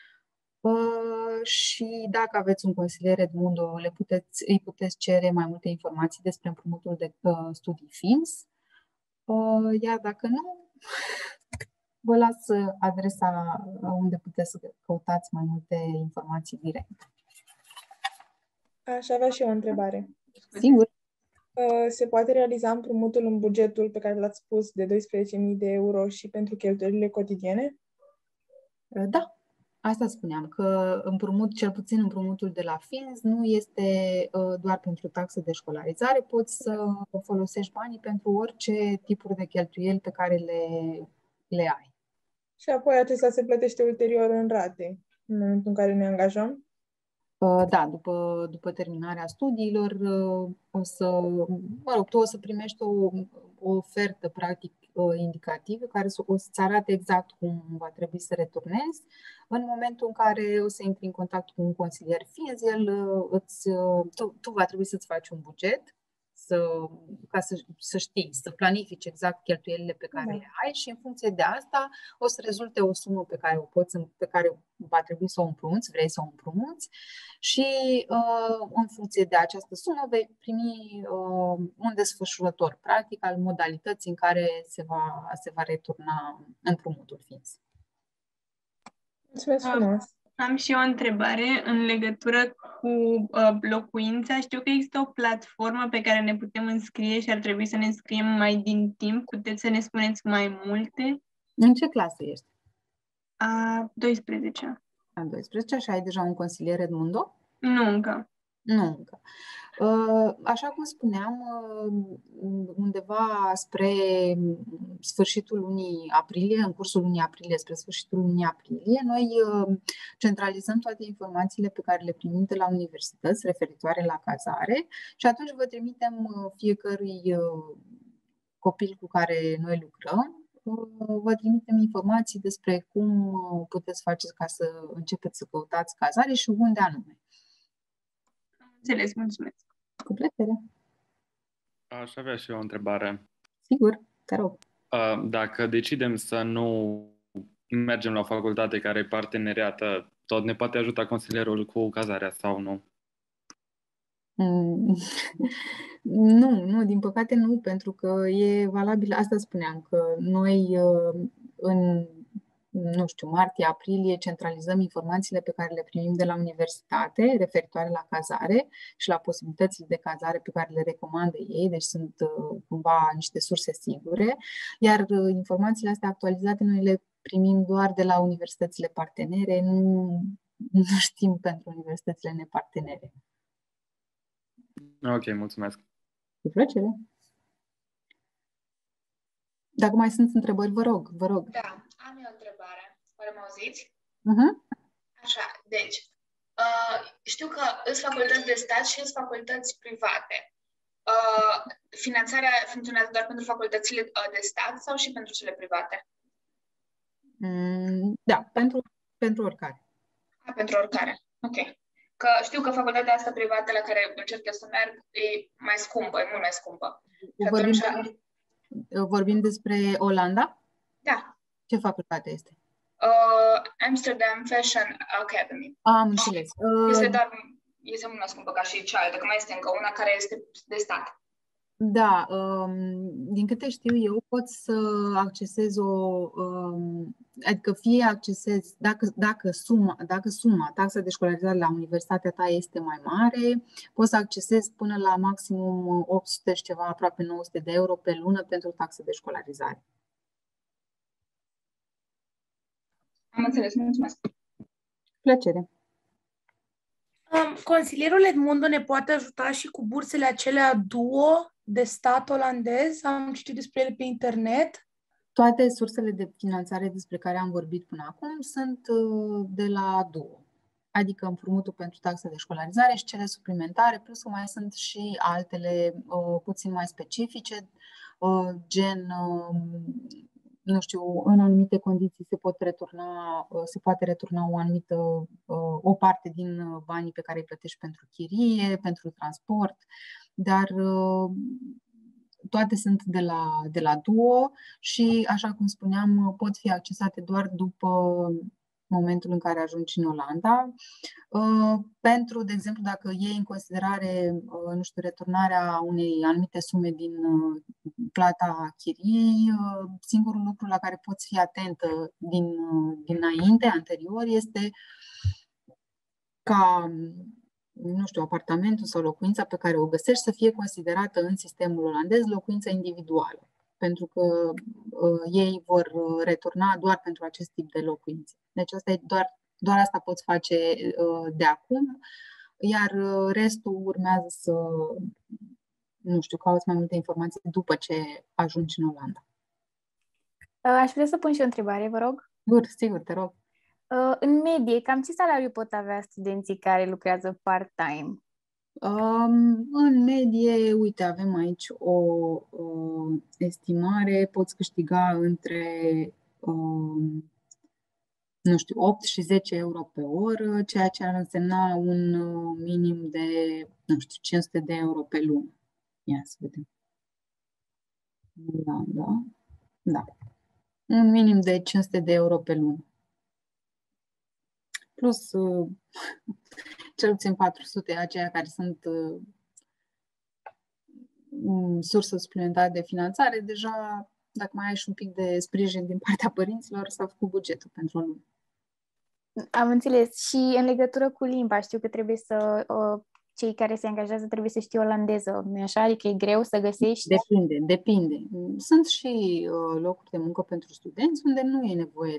Și dacă aveți un consilier Edmundo, îi puteți cere mai multe informații despre împrumutul de studii FINS. Iar dacă nu, vă las adresa unde puteți să căutați mai multe informații direct. Aș avea și eu o întrebare. Sigur. Se poate realiza împrumutul în bugetul pe care l-ați spus de 12.000 de euro și pentru cheltuielile cotidiene? Da. Asta spuneam, că cel puțin împrumutul de la FINS nu este doar pentru taxe de școlarizare, poți să folosești banii pentru orice tipuri de cheltuieli pe care le ai. Și apoi acesta se plătește ulterior în rate, în momentul în care ne angajăm? Da, după terminarea studiilor, tu o să primești o ofertă practic indicativă care o să-ți arate exact cum va trebui să returnezi. În momentul în care o să intri în contact cu un consilier FINS, tu va trebui să-ți faci un buget ca să știi, să planifici exact cheltuielile pe care le ai și în funcție de asta o să rezulte o sumă pe care va trebui să o împrumuți, vrei să o împrumuți și în funcție de această sumă vei primi un desfășurător practic al modalității în care se va returna împrumutul FINS. Mulțumesc frumos! Am și eu o întrebare în legătură cu locuința. Știu că există o platformă pe care ne putem înscrie și ar trebui să ne înscriem mai din timp. Puteți să ne spuneți mai multe? În ce clasă ești? A 12-a. A 12-a și ai deja un consilier Edmundo? Nu încă. Nu încă. Așa cum spuneam, undeva spre sfârșitul lunii aprilie, în cursul lunii aprilie, spre sfârșitul lunii aprilie, noi centralizăm toate informațiile pe care le primim de la universități referitoare la cazare și atunci vă trimitem fiecărui copil cu care noi lucrăm, vă trimitem informații despre cum puteți face ca să începeți să căutați cazare și unde anume. Înțeles, mulțumesc. Cu plăcere. Aș avea și eu o întrebare. Sigur, te rog. Dacă decidem să nu mergem la o facultate care e parteneriată, tot ne poate ajuta consilierul cu cazarea sau nu? Nu, din păcate nu, pentru că e valabil, asta spuneam, că noi în nu știu, martie, aprilie, centralizăm informațiile pe care le primim de la universitate referitoare la cazare și la posibilitățile de cazare pe care le recomandă ei, deci sunt cumva niște surse sigure, iar informațiile astea actualizate noi le primim doar de la universitățile partenere, nu știm pentru universitățile nepartenere. Ok, mulțumesc. Cu plăcere. Dacă mai sunt întrebări, vă rog. Da, am eu o întrebare. Oare mă auziți? Așa, deci, știu că sunt facultăți de stat și sunt facultăți private. Finanțarea funcționează doar pentru facultățile de stat sau și pentru cele private? Da, pentru oricare. Pentru oricare, ok. Că știu că facultatea asta privată la care încerc eu să merg e mai scumpă, e mult mai scumpă. Vorbim despre Olanda? Da. Ce facultate este? Amsterdam Fashion Academy. Am înțeles. Este mult mai scumpă ca și cealaltă, că mai este încă una care este de stat. Da, din câte știu eu, pot să accesez adică fie accesez, dacă suma, taxa de școlarizare la universitatea ta este mai mare, poți să accesezi până la maximum 800 și ceva, aproape 900 de euro pe lună pentru taxa de școlarizare. Am înțeles, mulțumesc. Plăcere. Consilierul Edmundo ne poate ajuta și cu bursele acelea duo de stat olandez. Am citit despre ele pe internet. Toate sursele de finanțare despre care am vorbit până acum sunt de la duo, adică împrumutul pentru taxa de școlarizare și cele suplimentare, plus că mai sunt și altele puțin mai specifice, gen, nu știu, în anumite condiții se poate returna o parte din banii pe care îi plătești pentru chirie, pentru transport, dar toate sunt de la duo și, așa cum spuneam, pot fi accesate doar după momentul în care ajungi în Olanda. Pentru, de exemplu, dacă iei în considerare, nu știu, returnarea unei anumite sume din plata chiriei, singurul lucru la care poți fi atentă dinainte, anterior, este ca, nu știu, apartamentul sau locuința pe care o găsești să fie considerată în sistemul olandez locuință individuală, pentru că ei vor returna doar pentru acest tip de locuințe. Deci asta e doar asta poți face de acum, iar restul urmează să, nu știu, cauți mai multe informații după ce ajungi în Olanda. Aș vrea să pun și o întrebare, vă rog. Sigur, te rog. În medie, cam ce salariu pot avea studenții care lucrează part-time? În medie, uite, avem aici o estimare, poți câștiga între, nu știu, 8 și 10 euro pe oră, ceea ce ar însemna un minim de, nu știu, 500 de euro pe lună. Ia să vedem. Da. Un minim de 500 de euro pe lună. Plus cel puțin 400 aceia care sunt sursă suplimentară de finanțare. Deja, dacă mai ai și un pic de sprijin din partea părinților, s-a făcut bugetul pentru o lună. Am înțeles. Și în legătură cu limba, știu că trebuie să cei care se angajează trebuie să știe olandeză, nu-i așa? Adică e greu să găsești? Depinde. Sunt și locuri de muncă pentru studenți unde nu e nevoie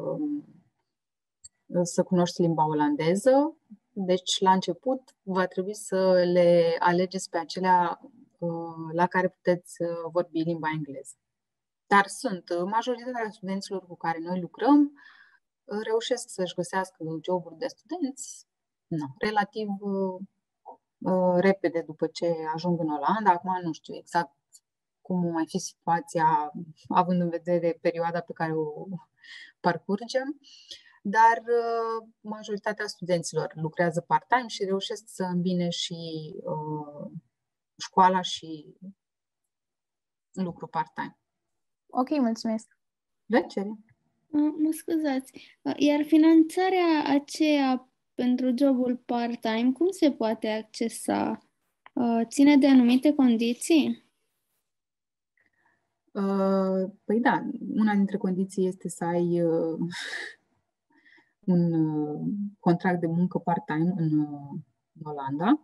să cunoști limba olandeză. Deci, la început, va trebui să le alegeți pe acelea la care puteți vorbi limba engleză. Dar majoritatea studenților cu care noi lucrăm reușesc să-și găsească joburi de studenți relativ repede după ce ajung în Olanda. Acum nu știu exact cum o mai fi situația, având în vedere perioada pe care o parcurgem, dar majoritatea studenților lucrează part-time și reușesc să îmbine și școala și lucru part-time. Ok, mulțumesc. Plăcere. Mă scuzați. Iar finanțarea aceea pentru jobul part-time, cum se poate accesa? Ține de anumite condiții? Păi da, una dintre condiții este să ai un contract de muncă part-time în Olanda.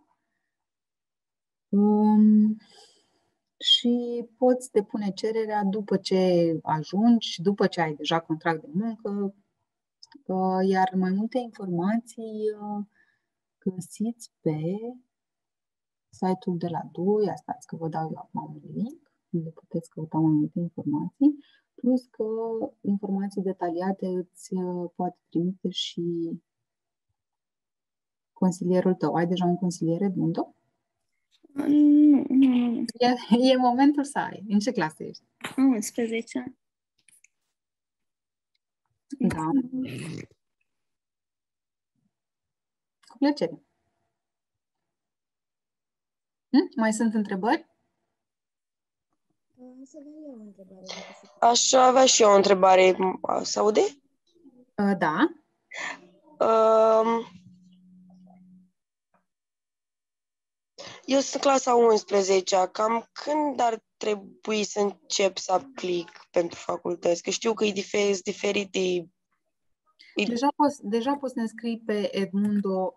Și poți depune cererea după ce ajungi, după ce ai deja contract de muncă, iar mai multe informații găsiți pe site-ul de la DUI. Stați că vă dau eu acum un link unde puteți căuta mai multe informații, plus că informații detaliate îți poate trimite și consilierul tău. Ai deja un consilier, Edmundo? Nu. E momentul să ai. În ce clasă ești? 11. Da. Cu plăcere. Mai sunt întrebări? Aș avea și eu o întrebare. Se aude? Da. Eu sunt clasa 11-a. Cam când ar trebui să încep să aplic pentru facultăți? Că știu că e diferit. Deja poți să ne scrii pe Edmundo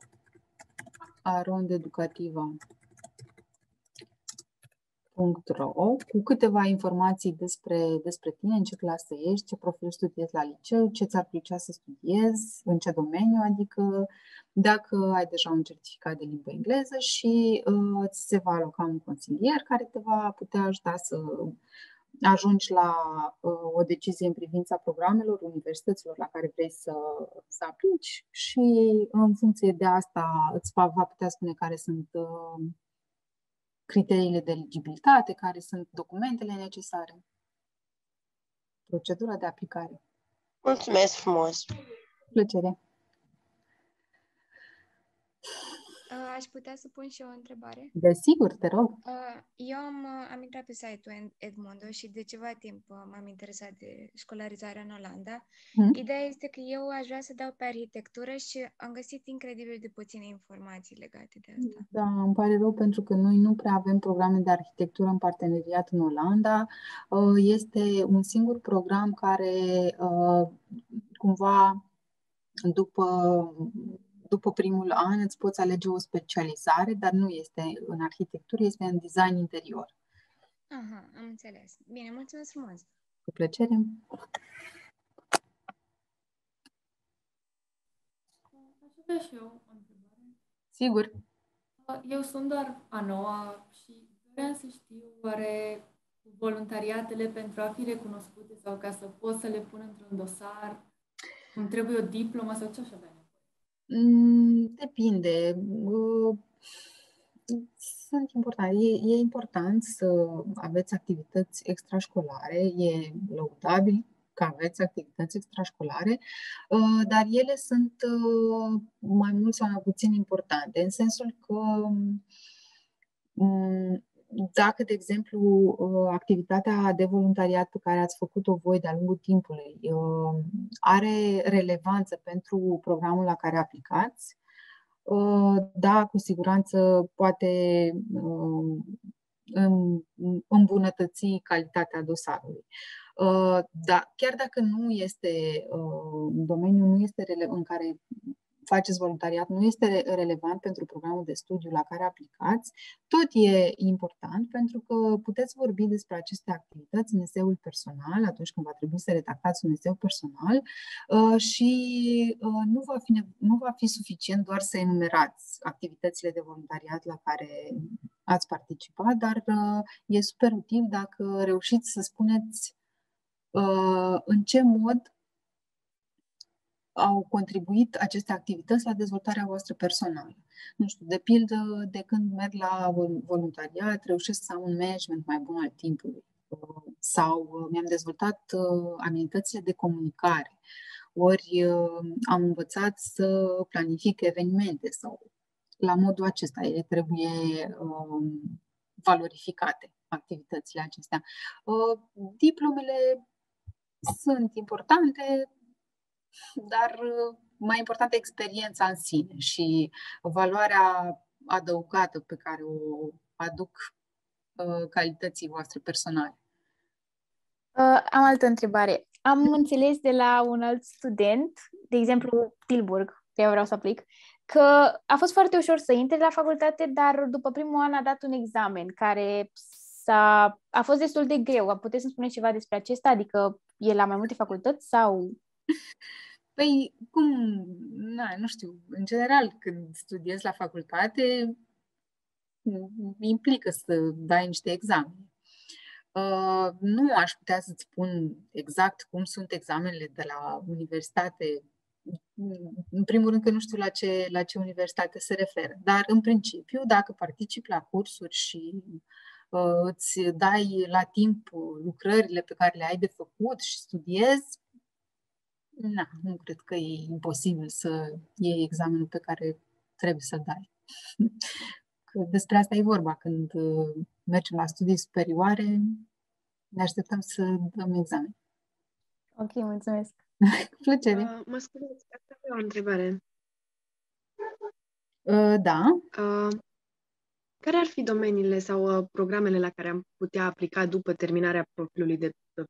arondeeducativa.ro cu câteva informații despre tine, în ce clasă ești, ce profil studiezi la liceu, ce ți-ar plăcea să studiezi, în ce domeniu, adică dacă ai deja un certificat de limbă engleză și ți se va aloca un consilier care te va putea ajuta să ajungi la o decizie în privința programelor, universităților la care vrei să aplici și în funcție de asta îți va putea spune care sunt criteriile de eligibilitate, care sunt documentele necesare, procedura de aplicare. Mulțumesc frumos! Plăcere! Aș putea să pun și eu o întrebare? Desigur, te rog. Eu am intrat pe site-ul Edmundo și de ceva timp m-am interesat de școlarizarea în Olanda. Ideea este că eu aș vrea să dau pe arhitectură și am găsit incredibil de puține informații legate de asta. Da, îmi pare rău pentru că noi nu prea avem programe de arhitectură în parteneriat în Olanda. Este un singur program care cumva după primul an îți poți alege o specializare, dar nu este în arhitectură, este în design interior. Aha, am înțeles. Bine, mulțumesc frumos! Cu plăcere! Aș avea și eu o întrebare. Sigur! Eu sunt doar a 9-a și vreau să știu oare voluntariatele pentru a fi recunoscute sau ca să pot să le pun într-un dosar, îmi trebuie o diplomă sau ce aș avea? Depinde. Sunt importante. E important să aveți activități extrașcolare, e lăudabil că aveți activități extrașcolare, dar ele sunt mai mult sau mai puțin importante, în sensul că dacă, de exemplu, activitatea de voluntariat pe care ați făcut-o voi de-a lungul timpului are relevanță pentru programul la care aplicați, da, cu siguranță poate îmbunătăți calitatea dosarului. Dar chiar dacă nu este domeniul nu este în care faceți voluntariat, nu este relevant pentru programul de studiu la care aplicați, tot e important pentru că puteți vorbi despre aceste activități în eseul personal, atunci când va trebui să redactați un eseu personal și nu va fi suficient doar să enumerați activitățile de voluntariat la care ați participat, dar e super util dacă reușiți să spuneți în ce mod au contribuit aceste activități la dezvoltarea voastră personală. Nu știu, de pildă, de când merg la voluntariat, reușesc să am un management mai bun al timpului sau mi-am dezvoltat abilitățile de comunicare, ori am învățat să planific evenimente sau la modul acesta ele trebuie valorificate, activitățile acestea. Diplomele sunt importante, dar mai importantă experiența în sine și valoarea adăugată pe care o aduc calității voastre personale. Am altă întrebare. Am înțeles de la un alt student, de exemplu Tilburg, că eu vreau să aplic, că a fost foarte ușor să intre la facultate, dar după primul an a dat un examen care a fost destul de greu. Puteți să-mi spuneți ceva despre acesta? Adică e la mai multe facultăți sau... Păi, nu știu, în general, când studiezi la facultate, implică să dai niște examene. Nu aș putea să-ți spun exact cum sunt examenele de la universitate. În primul rând că nu știu la ce universitate se referă, dar în principiu, dacă participi la cursuri și îți dai la timp lucrările pe care le ai de făcut și studiezi, nu cred că e imposibil să iei examenul pe care trebuie să-l dai. Că despre asta e vorba. Când mergem la studii superioare, ne așteptăm să dăm examen. Ok, mulțumesc. Cu plăcere. Mă scuzați, asta e o întrebare. Da. Care ar fi domeniile sau programele la care am putea aplica după terminarea profilului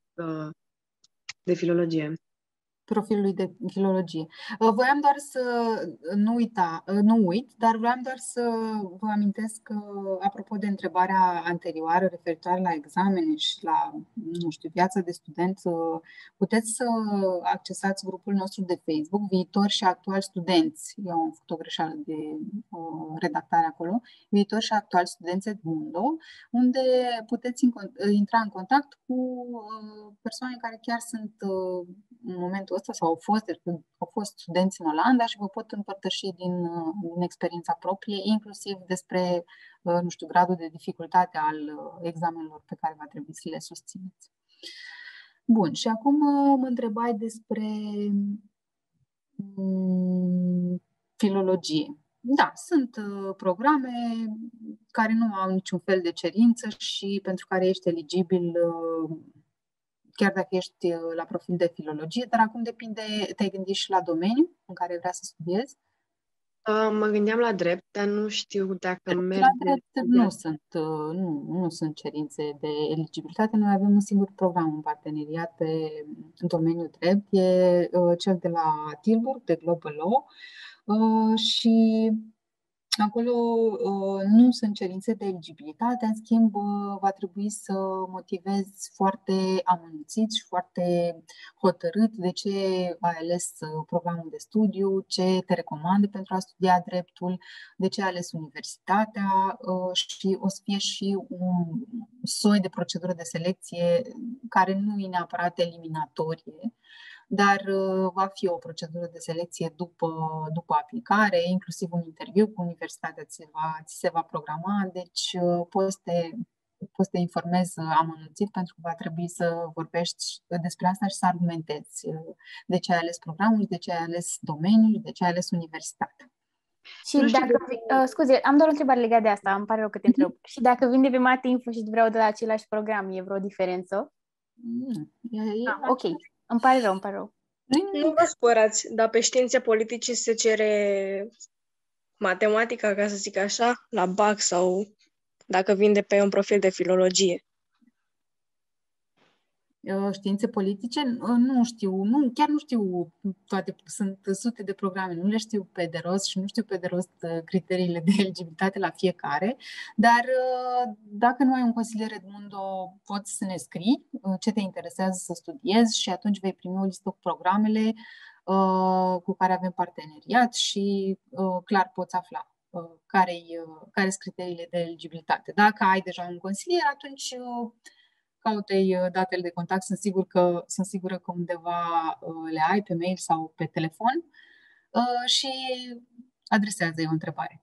de filologie? Profilului de filologie. Voiam doar să nu uit, dar voiam doar să vă amintesc că, apropo de întrebarea anterioară referitoare la examene și la, viața de student, puteți să accesați grupul nostru de Facebook, Viitori și Actuali Studenți. Eu am făcut o greșeală de redactare acolo. Viitori și Actuali Studenți Edmundo, unde puteți intra în contact cu persoane care chiar sunt în momentul ăsta sau au fost studenți în Olanda și vă pot împărtăși din experiența proprie, inclusiv despre, gradul de dificultate al examenelor pe care va trebui să le susțineți. Bun, și acum mă întrebai despre filologie. Da, sunt programe care nu au niciun fel de cerință și pentru care ești eligibil chiar dacă ești la profil de filologie, dar acum depinde, te-ai gândit și la domeniu în care vrea să studiezi? Mă gândeam la drept, dar nu știu dacă merge... La drept nu sunt cerințe de eligibilitate. Noi avem un singur program în parteneriat în domeniul drept, e cel de la Tilburg, de Global Law, și acolo nu sunt cerințe de eligibilitate, în schimb va trebui să motivezi foarte amănunțit și foarte hotărât de ce ai ales programul de studiu, ce te recomandă pentru a studia dreptul, de ce ai ales universitatea și o să fie și un soi de procedură de selecție care nu e neapărat eliminatorie, dar va fi o procedură de selecție după aplicare, inclusiv un interviu cu universitatea ți se va programa, deci poți să te informezi amănunțit pentru că va trebui să vorbești despre asta și să argumentezi de ce ai ales programul, de ce ai ales domeniul, de ce ai ales universitatea. Și scuze, am doar o întrebare legată de asta, îmi pare rău că te întreb. Și dacă vin de pe Matinfo și vreau de la același program, e vreo diferență? Nu. Ok. Îmi pare rău. Nu vă spărați, dar pe științe politice se cere matematica, ca să zic așa, la BAC sau dacă vin de pe un profil de filologie. Științe politice? Nu știu, chiar nu știu toate, sunt sute de programe, nu le știu pe de rost și nu știu pe de rost criteriile de eligibilitate la fiecare, dar dacă nu ai un consilier Edmundo, poți să ne scrii ce te interesează să studiezi și atunci vei primi o listă cu programele cu care avem parteneriat și clar poți afla care sunt criteriile de eligibilitate. Dacă ai deja un consilier, atunci caută-i datele de contact, sunt sigură că undeva le ai pe mail sau pe telefon și adresează-i o întrebare.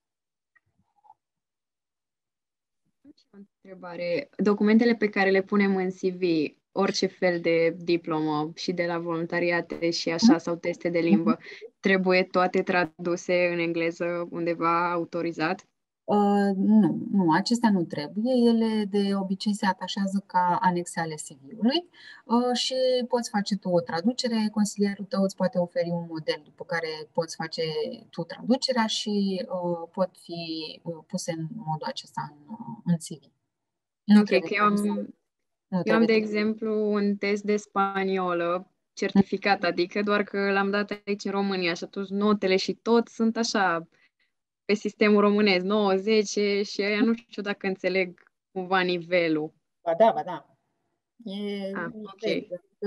Documentele pe care le punem în CV, orice fel de diplomă și de la voluntariate și așa sau teste de limbă, trebuie toate traduse în engleză undeva autorizat? Nu, acestea nu trebuie. Ele de obicei se atașează ca anexe ale CV-ului și poți face tu o traducere, consilierul tău îți poate oferi un model după care poți face tu traducerea și pot fi puse în modul acesta în CV. Nu ok, că Eu am, de exemplu, un test de spaniolă certificat, adică doar că l-am dat aici în România și atunci notele și tot sunt așa pe sistemul românesc, 9, 10 și aia nu știu dacă înțeleg cumva nivelul. Ba da. Ok.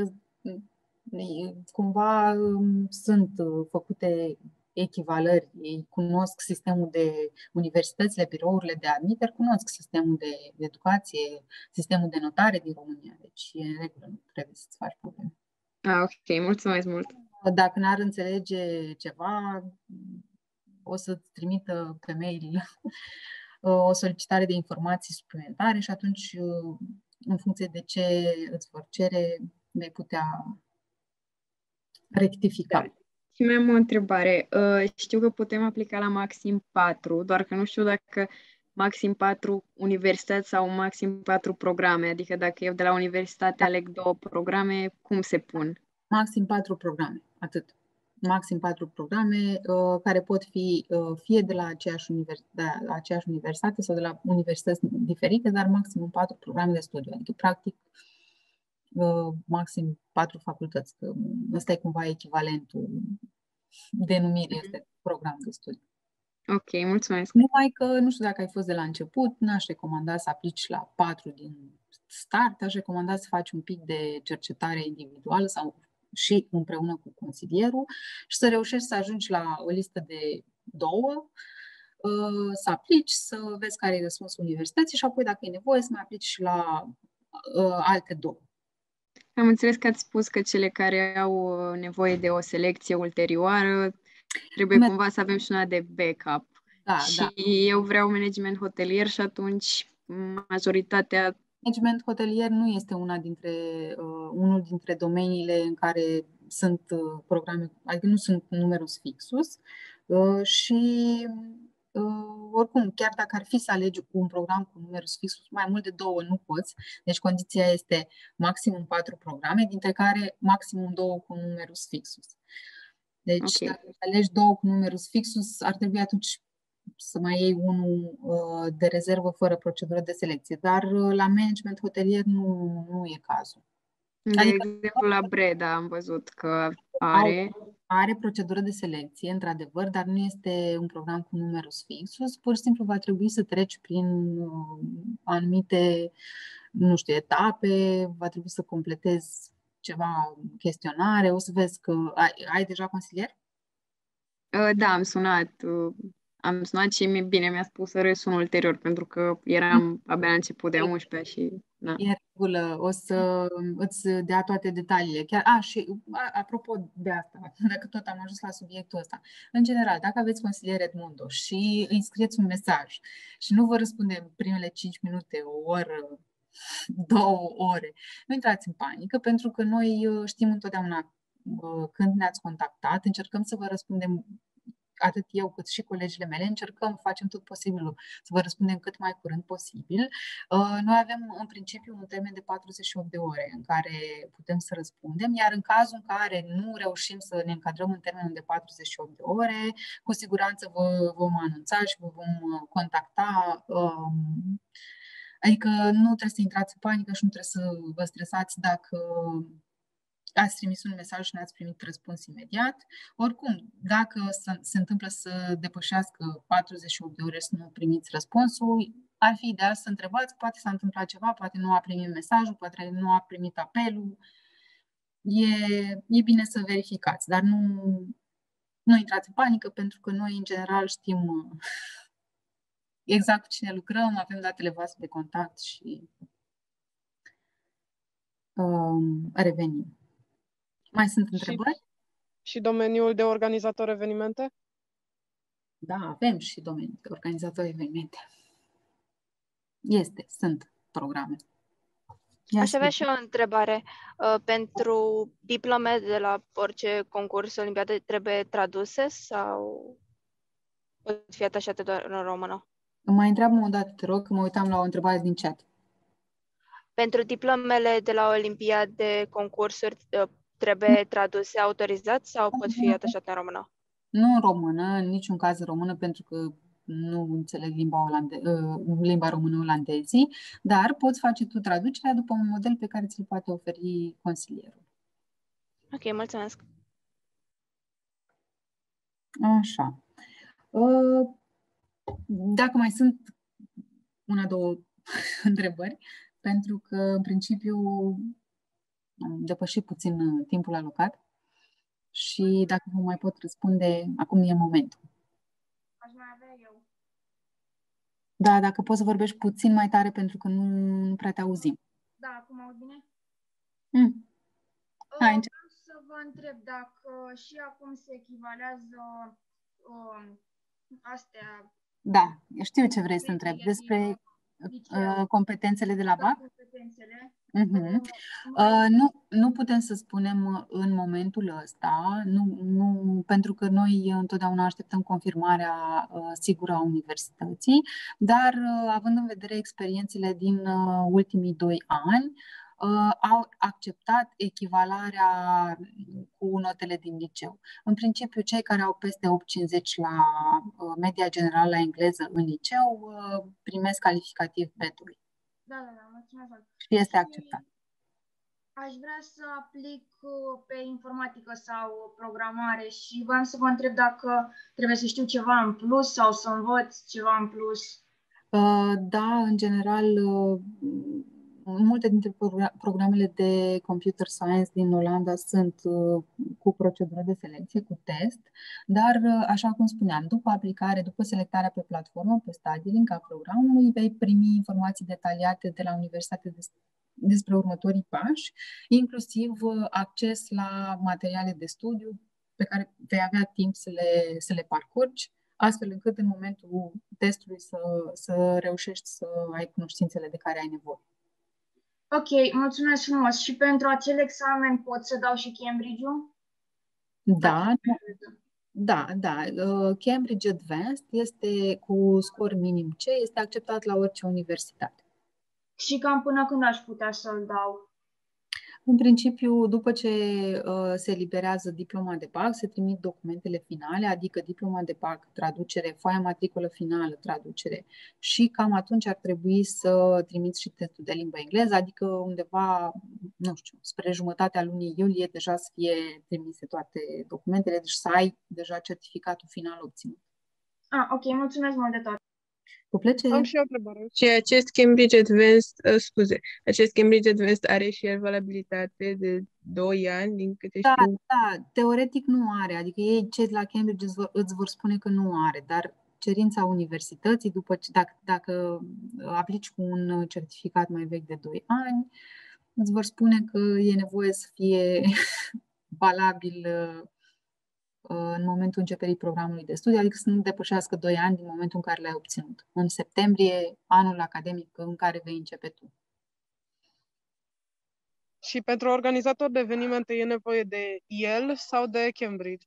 Cumva sunt făcute echivalări, ei cunosc sistemul de universitățile, birourile de admitere, cunosc sistemul de educație, sistemul de notare din România, deci e în regulă, nu trebuie să-ți faci probleme. Ok, mulțumesc mult! Dacă n-ar înțelege ceva, o să-ți trimită pe mail o solicitare de informații suplimentare și atunci, în funcție de ce îți vor cere, vei putea rectifica. Da. Și mai am o întrebare. Știu că putem aplica la maxim 4, doar că nu știu dacă maxim 4 universități sau maxim 4 programe. Adică dacă eu de la universitate aleg 2 programe, cum se pun? Maxim 4 programe, atât. Maxim 4 programe care pot fi fie de la aceeași universitate sau de la universități diferite, dar maxim 4 programe de studiu. Adică, practic, maxim 4 facultăți. Că ăsta e cumva echivalentul denumirii, este program de studiu. Ok, mulțumesc. Numai că, nu știu dacă ai fost de la început, n-aș recomanda să aplici la 4 din start, aș recomanda să faci un pic de cercetare individuală sau și împreună cu consilierul și să reușești să ajungi la o listă de 2, să aplici, să vezi care e răspunsul universității și apoi, dacă e nevoie, să mai aplici și la alte 2. Am înțeles că ați spus că cele care au nevoie de o selecție ulterioară trebuie cumva să avem și una de backup. Și eu vreau management hotelier și atunci majoritatea... Management hotelier nu este unul dintre domeniile în care sunt programe, adică nu sunt numerus fixus și oricum, chiar dacă ar fi să alegi un program cu numerus fixus, mai mult de 2 nu poți. Deci condiția este maximum 4 programe, dintre care maximum 2 cu numerus fixus. Deci dacă alegi 2 cu numerus fixus, ar trebui atunci să mai iei unul de rezervă fără procedură de selecție. Dar la management hotelier nu e cazul. De exemplu, la Breda am văzut că are procedură de selecție, într-adevăr, dar nu este un program cu numerus fixus. Pur și simplu va trebui să treci prin anumite, nu știu, etape, va trebui să completezi ceva chestionare. O să vezi că ai deja consilier? Da, am sunat. Am sunat și bine, mi-a spus să resun ulterior, pentru că eram abia la început de a 11 și... Da. E în regulă, o să îți dea toate detaliile. Chiar, și apropo de asta, dacă tot am ajuns la subiectul ăsta, în general, dacă aveți consilier Edmundo și îi scrieți un mesaj și nu vă răspunde în primele 5 minute, o oră, 2 ore, nu intrați în panică, pentru că noi știm întotdeauna când ne-ați contactat, încercăm să vă răspundem, atât eu cât și colegile mele, încercăm, facem tot posibilul să vă răspundem cât mai curând posibil. Noi avem în principiu un termen de 48 de ore în care putem să răspundem, iar în cazul în care nu reușim să ne încadrăm în termenul de 48 de ore, cu siguranță vă vom anunța și vă vom contacta. Adică nu trebuie să intrați în panică și nu trebuie să vă stresați dacă ați trimis un mesaj și n-ați primit răspuns imediat. Oricum, dacă se întâmplă să depășească 48 de ore să nu primiți răspunsul, ar fi ideal să întrebați, poate s-a întâmplat ceva, poate nu a primit mesajul, poate nu a primit apelul. E bine să verificați, dar nu intrați în panică, pentru că noi, în general, știm exact cu cine lucrăm, avem datele voastre de contact și revenim. Mai sunt întrebări? Și domeniul de organizator evenimente? Da, avem și domeniul de organizator evenimente. Sunt programe. Aș avea și o întrebare. Pentru diplome de la orice concurs, olimpiadă, trebuie traduse sau pot fi atașate doar în română? Mai întreabă-mă o dată, te rog, că mă uitam la o întrebare din chat. Pentru diplomele de la olimpiade, concursuri, trebuie traduse autorizat sau pot fi atașate în română? Nu în română, în niciun caz în română, pentru că nu înțeleg limba română-olandezii, dar poți face tu traducerea după un model pe care ți-l poate oferi consilierul. Ok, mulțumesc. Așa. Dacă mai sunt una, două întrebări, pentru că, în principiu, am depășit puțin timpul alocat și dacă vă mai pot răspunde, acum e momentul. Aș mai avea eu. Da, dacă poți să vorbești puțin mai tare, pentru că nu prea te auzim. Da, acum aud bine? Hai, vreau să vă întreb dacă și acum se echivalează astea. Da, eu știu ce vrei să întreb. Despre competențele de la BAC? Nu putem să spunem în momentul ăsta, pentru că noi întotdeauna așteptăm confirmarea sigură a universității, dar având în vedere experiențele din ultimii 2 ani, au acceptat echivalarea cu notele din liceu. În principiu, cei care au peste 8,50 la media generală la engleză în liceu primesc calificativ B2. Da, mulțumesc. Și este acceptat. Aș vrea să aplic pe informatică sau programare și vreau să vă întreb dacă trebuie să știu ceva în plus sau să învăț ceva în plus. Da, în general, multe dintre programele de computer science din Olanda sunt cu procedură de selecție, cu test, dar, așa cum spuneam, după aplicare, după selectarea pe platformă, pe StudyLink a programului, vei primi informații detaliate de la universitate despre următorii pași, inclusiv acces la materiale de studiu pe care vei avea timp să le parcurgi, astfel încât în momentul testului să reușești să ai cunoștințele de care ai nevoie. Ok, mulțumesc frumos. Și pentru acel examen pot să dau și Cambridge-ul? Da. Cambridge Advanced este cu scor minim C, este acceptat la orice universitate. Și cam până când aș putea să-l dau? În principiu, după ce se eliberează diploma de BAC, se trimit documentele finale, adică diploma de BAC, traducere, foaia matriculă finală, traducere, și cam atunci ar trebui să trimiți și testul de limbă engleză, adică undeva, nu știu, spre jumătatea lunii iulie deja să fie trimise toate documentele, deci să ai deja certificatul final obținut. Ok, mulțumesc mult de tot. Cu plăcere. Am și o întrebare. Și acest Cambridge Advanced are și el valabilitate de 2 ani, din câte știu? Da, teoretic nu are, adică ei, cei de la Cambridge îți vor spune că nu are, dar cerința universității, dacă aplici cu un certificat mai vechi de 2 ani, îți vor spune că e nevoie să fie valabil în momentul începerii programului de studii, adică să nu depășească 2 ani din momentul în care l-ai obținut. În septembrie, anul academic în care vei începe tu. Și pentru organizator de evenimente e nevoie de el sau de Cambridge?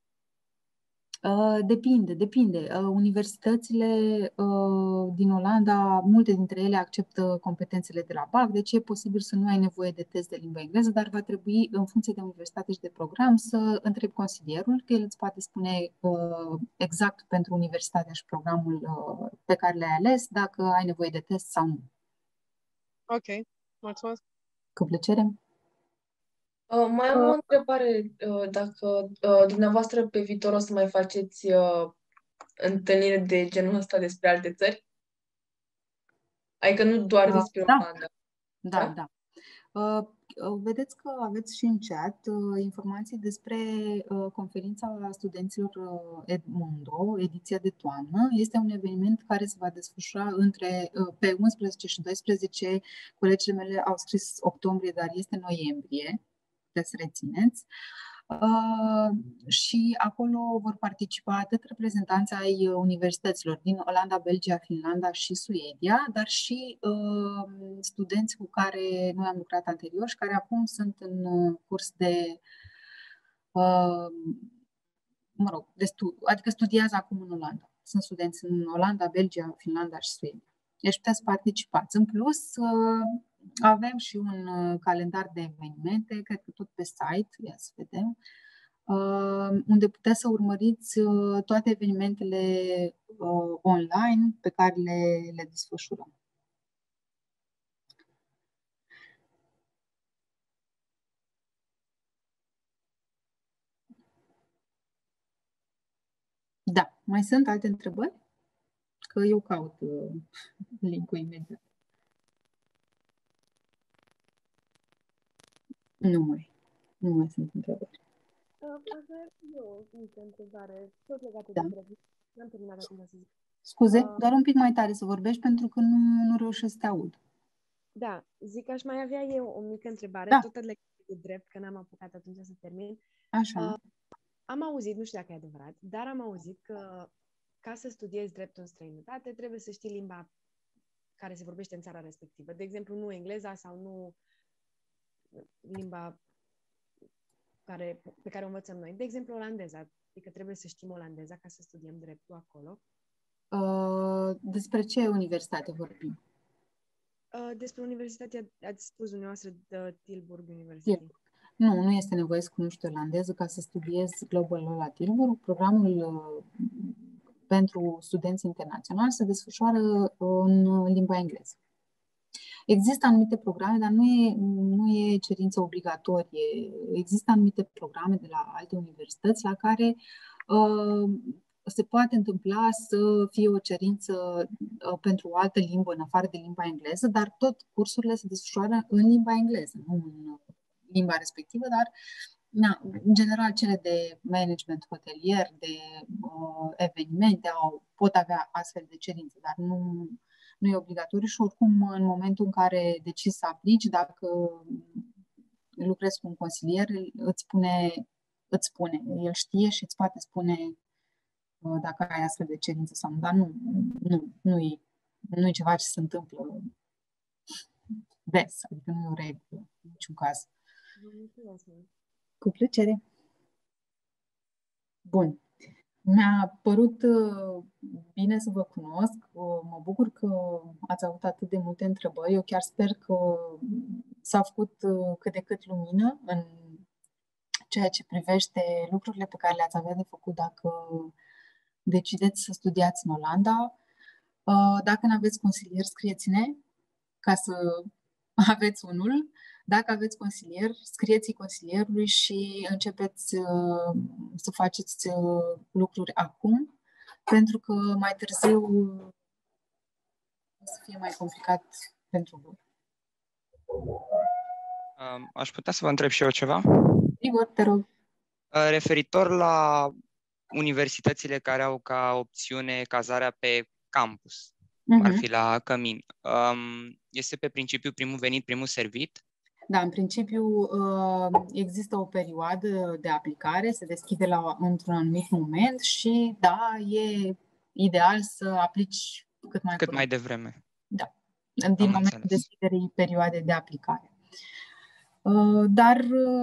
Depinde. Universitățile din Olanda, multe dintre ele acceptă competențele de la BAC, deci e posibil să nu ai nevoie de test de limbă engleză, dar va trebui, în funcție de universitate și de program, să întrebi consilierul, că el îți poate spune exact pentru universitatea și programul pe care le-ai ales, dacă ai nevoie de test sau nu. Ok, mulțumesc. Cu plăcere. Mai am o întrebare, dacă dumneavoastră pe viitor o să mai faceți întâlniri de genul ăsta despre alte țări? Adică nu doar despre Olanda. Da. Vedeți că aveți și în chat informații despre conferința studenților Edmundo, ediția de toamnă. Este un eveniment care se va desfășura pe 11 și 12. Colegii mele au scris octombrie, dar este noiembrie. Puteți să rețineți. Și acolo vor participa atât reprezentanții ai universităților din Olanda, Belgia, Finlanda și Suedia, dar și studenți cu care noi am lucrat anterior și care acum sunt în curs de adică studiază acum în Olanda. Sunt studenți în Olanda, Belgia, Finlanda și Suedia. Deci puteți participați. În plus, avem și un calendar de evenimente, cred că tot pe site, ia să vedem, unde puteți să urmăriți toate evenimentele online pe care le desfășurăm. Da, mai sunt alte întrebări? Că eu caut link-ul imediat. Nu mai sunt întrebări. Eu o mică întrebare, tot legată Da. de drept. N-am terminat acum să zic. Scuze, doar un pic mai tare să vorbești pentru că nu reușesc să te aud. Da, zic că aș mai avea eu o mică întrebare, Da. tot legată de drept, că n-am apucat atunci să termin. Așa. Am auzit, nu știu dacă e adevărat, dar am auzit că ca să studiezi dreptul în străinătate, trebuie să știi limba care se vorbește în țara respectivă. De exemplu, nu engleza sau nu limba pe care o învățăm noi. De exemplu, olandeza. Adică trebuie să știm olandeza ca să studiem dreptul acolo. Despre ce universitate vorbim? Despre universitatea, ați spus dumneavoastră, de Tilburg University. Nu este nevoie să cunoști olandeză ca să studiezi Global Law la Tilburg. Programul pentru studenți internaționali se desfășoară în limba engleză. Există anumite programe, dar nu e cerință obligatorie. Există anumite programe de la alte universități la care se poate întâmpla să fie o cerință pentru o altă limbă în afară de limba engleză, dar tot cursurile se desfășoară în limba engleză, nu în limba respectivă, dar în general cele de management hotelier, de evenimente pot avea astfel de cerințe, dar nu e obligatoriu și oricum în momentul în care decizi să aplici, dacă lucrezi cu un consilier, îți spune, el știe și îți poate spune dacă ai astfel de cerințe sau nu, dar nu e ceva ce se întâmplă des, adică nu e o regulă în niciun caz. Cu plăcere. Bun. Mi-a părut bine să vă cunosc. Mă bucur că ați avut atât de multe întrebări. Eu chiar sper că s-a făcut cât de cât lumină în ceea ce privește lucrurile pe care le-ați avea de făcut dacă decideți să studiați în Olanda. Dacă nu aveți consilier, scrieți-ne ca să aveți unul. Dacă aveți consilier, scrieți-i consilierului și începeți să faceți lucruri acum, pentru că mai târziu o să fie mai complicat pentru voi. Aș putea să vă întreb și eu ceva? Igor, te rog. Referitor la universitățile care au ca opțiune cazarea pe campus, ar fi la Cămin. Este pe principiu primul venit, primul servit? Da, în principiu există o perioadă de aplicare, se deschide într-un anumit moment și da, e ideal să aplici cât mai devreme. Da, din momentul deschiderii perioadei de aplicare. Dar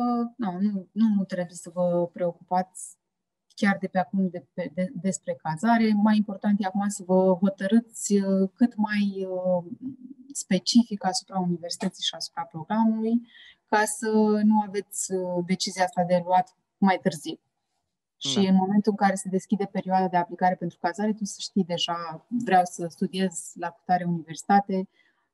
nu trebuie să vă preocupați chiar de pe acum despre cazare. Mai important e acum să vă hotărâți cât mai specific asupra universității și asupra programului, ca să nu aveți decizia asta de luat mai târziu. Și în momentul în care se deschide perioada de aplicare pentru cazare, tu să știi deja, vreau să studiez la cutare universitate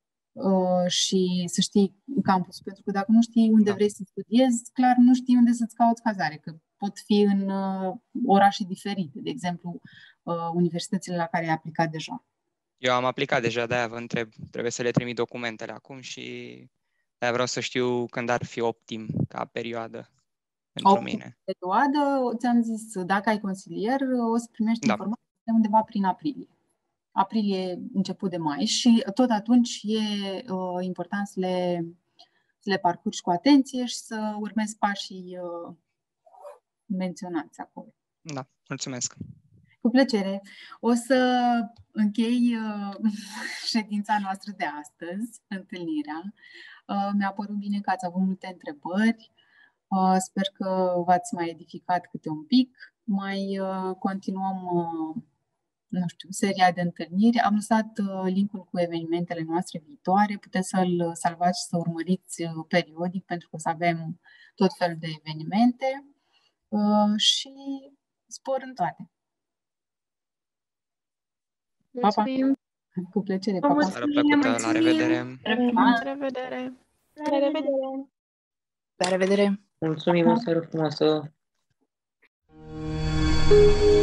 și să știi campus. Pentru că dacă nu știi unde vrei să studiezi, clar nu știi unde să-ți cauți cazare, că pot fi în orașe diferite, de exemplu, universitățile la care ai aplicat deja. Eu am aplicat deja, de-aia vă întreb. Trebuie să le trimit documentele acum și de-aia vreau să știu când ar fi optim ca perioadă pentru mine. Perioadă, ți-am zis, dacă ai consilier, o să primești informații undeva prin aprilie. Aprilie, început de mai și tot atunci e important să le parcurgi cu atenție și să urmezi pașii menționați acolo. Da, mulțumesc. Cu plăcere. O să închei ședința noastră de astăzi, întâlnirea. Mi-a părut bine că ați avut multe întrebări. Sper că v-ați mai edificat câte un pic. Mai continuăm, seria de întâlniri. Am lăsat link-ul cu evenimentele noastre viitoare. Puteți să-l salvați și să urmăriți periodic, pentru că o să avem tot felul de evenimente. Și spor în toate! Mulțumim! Cu plăcere, pa, pa! Seară plăcută, la revedere! La revedere! La revedere! La revedere! Mulțumim, o seară frumoasă!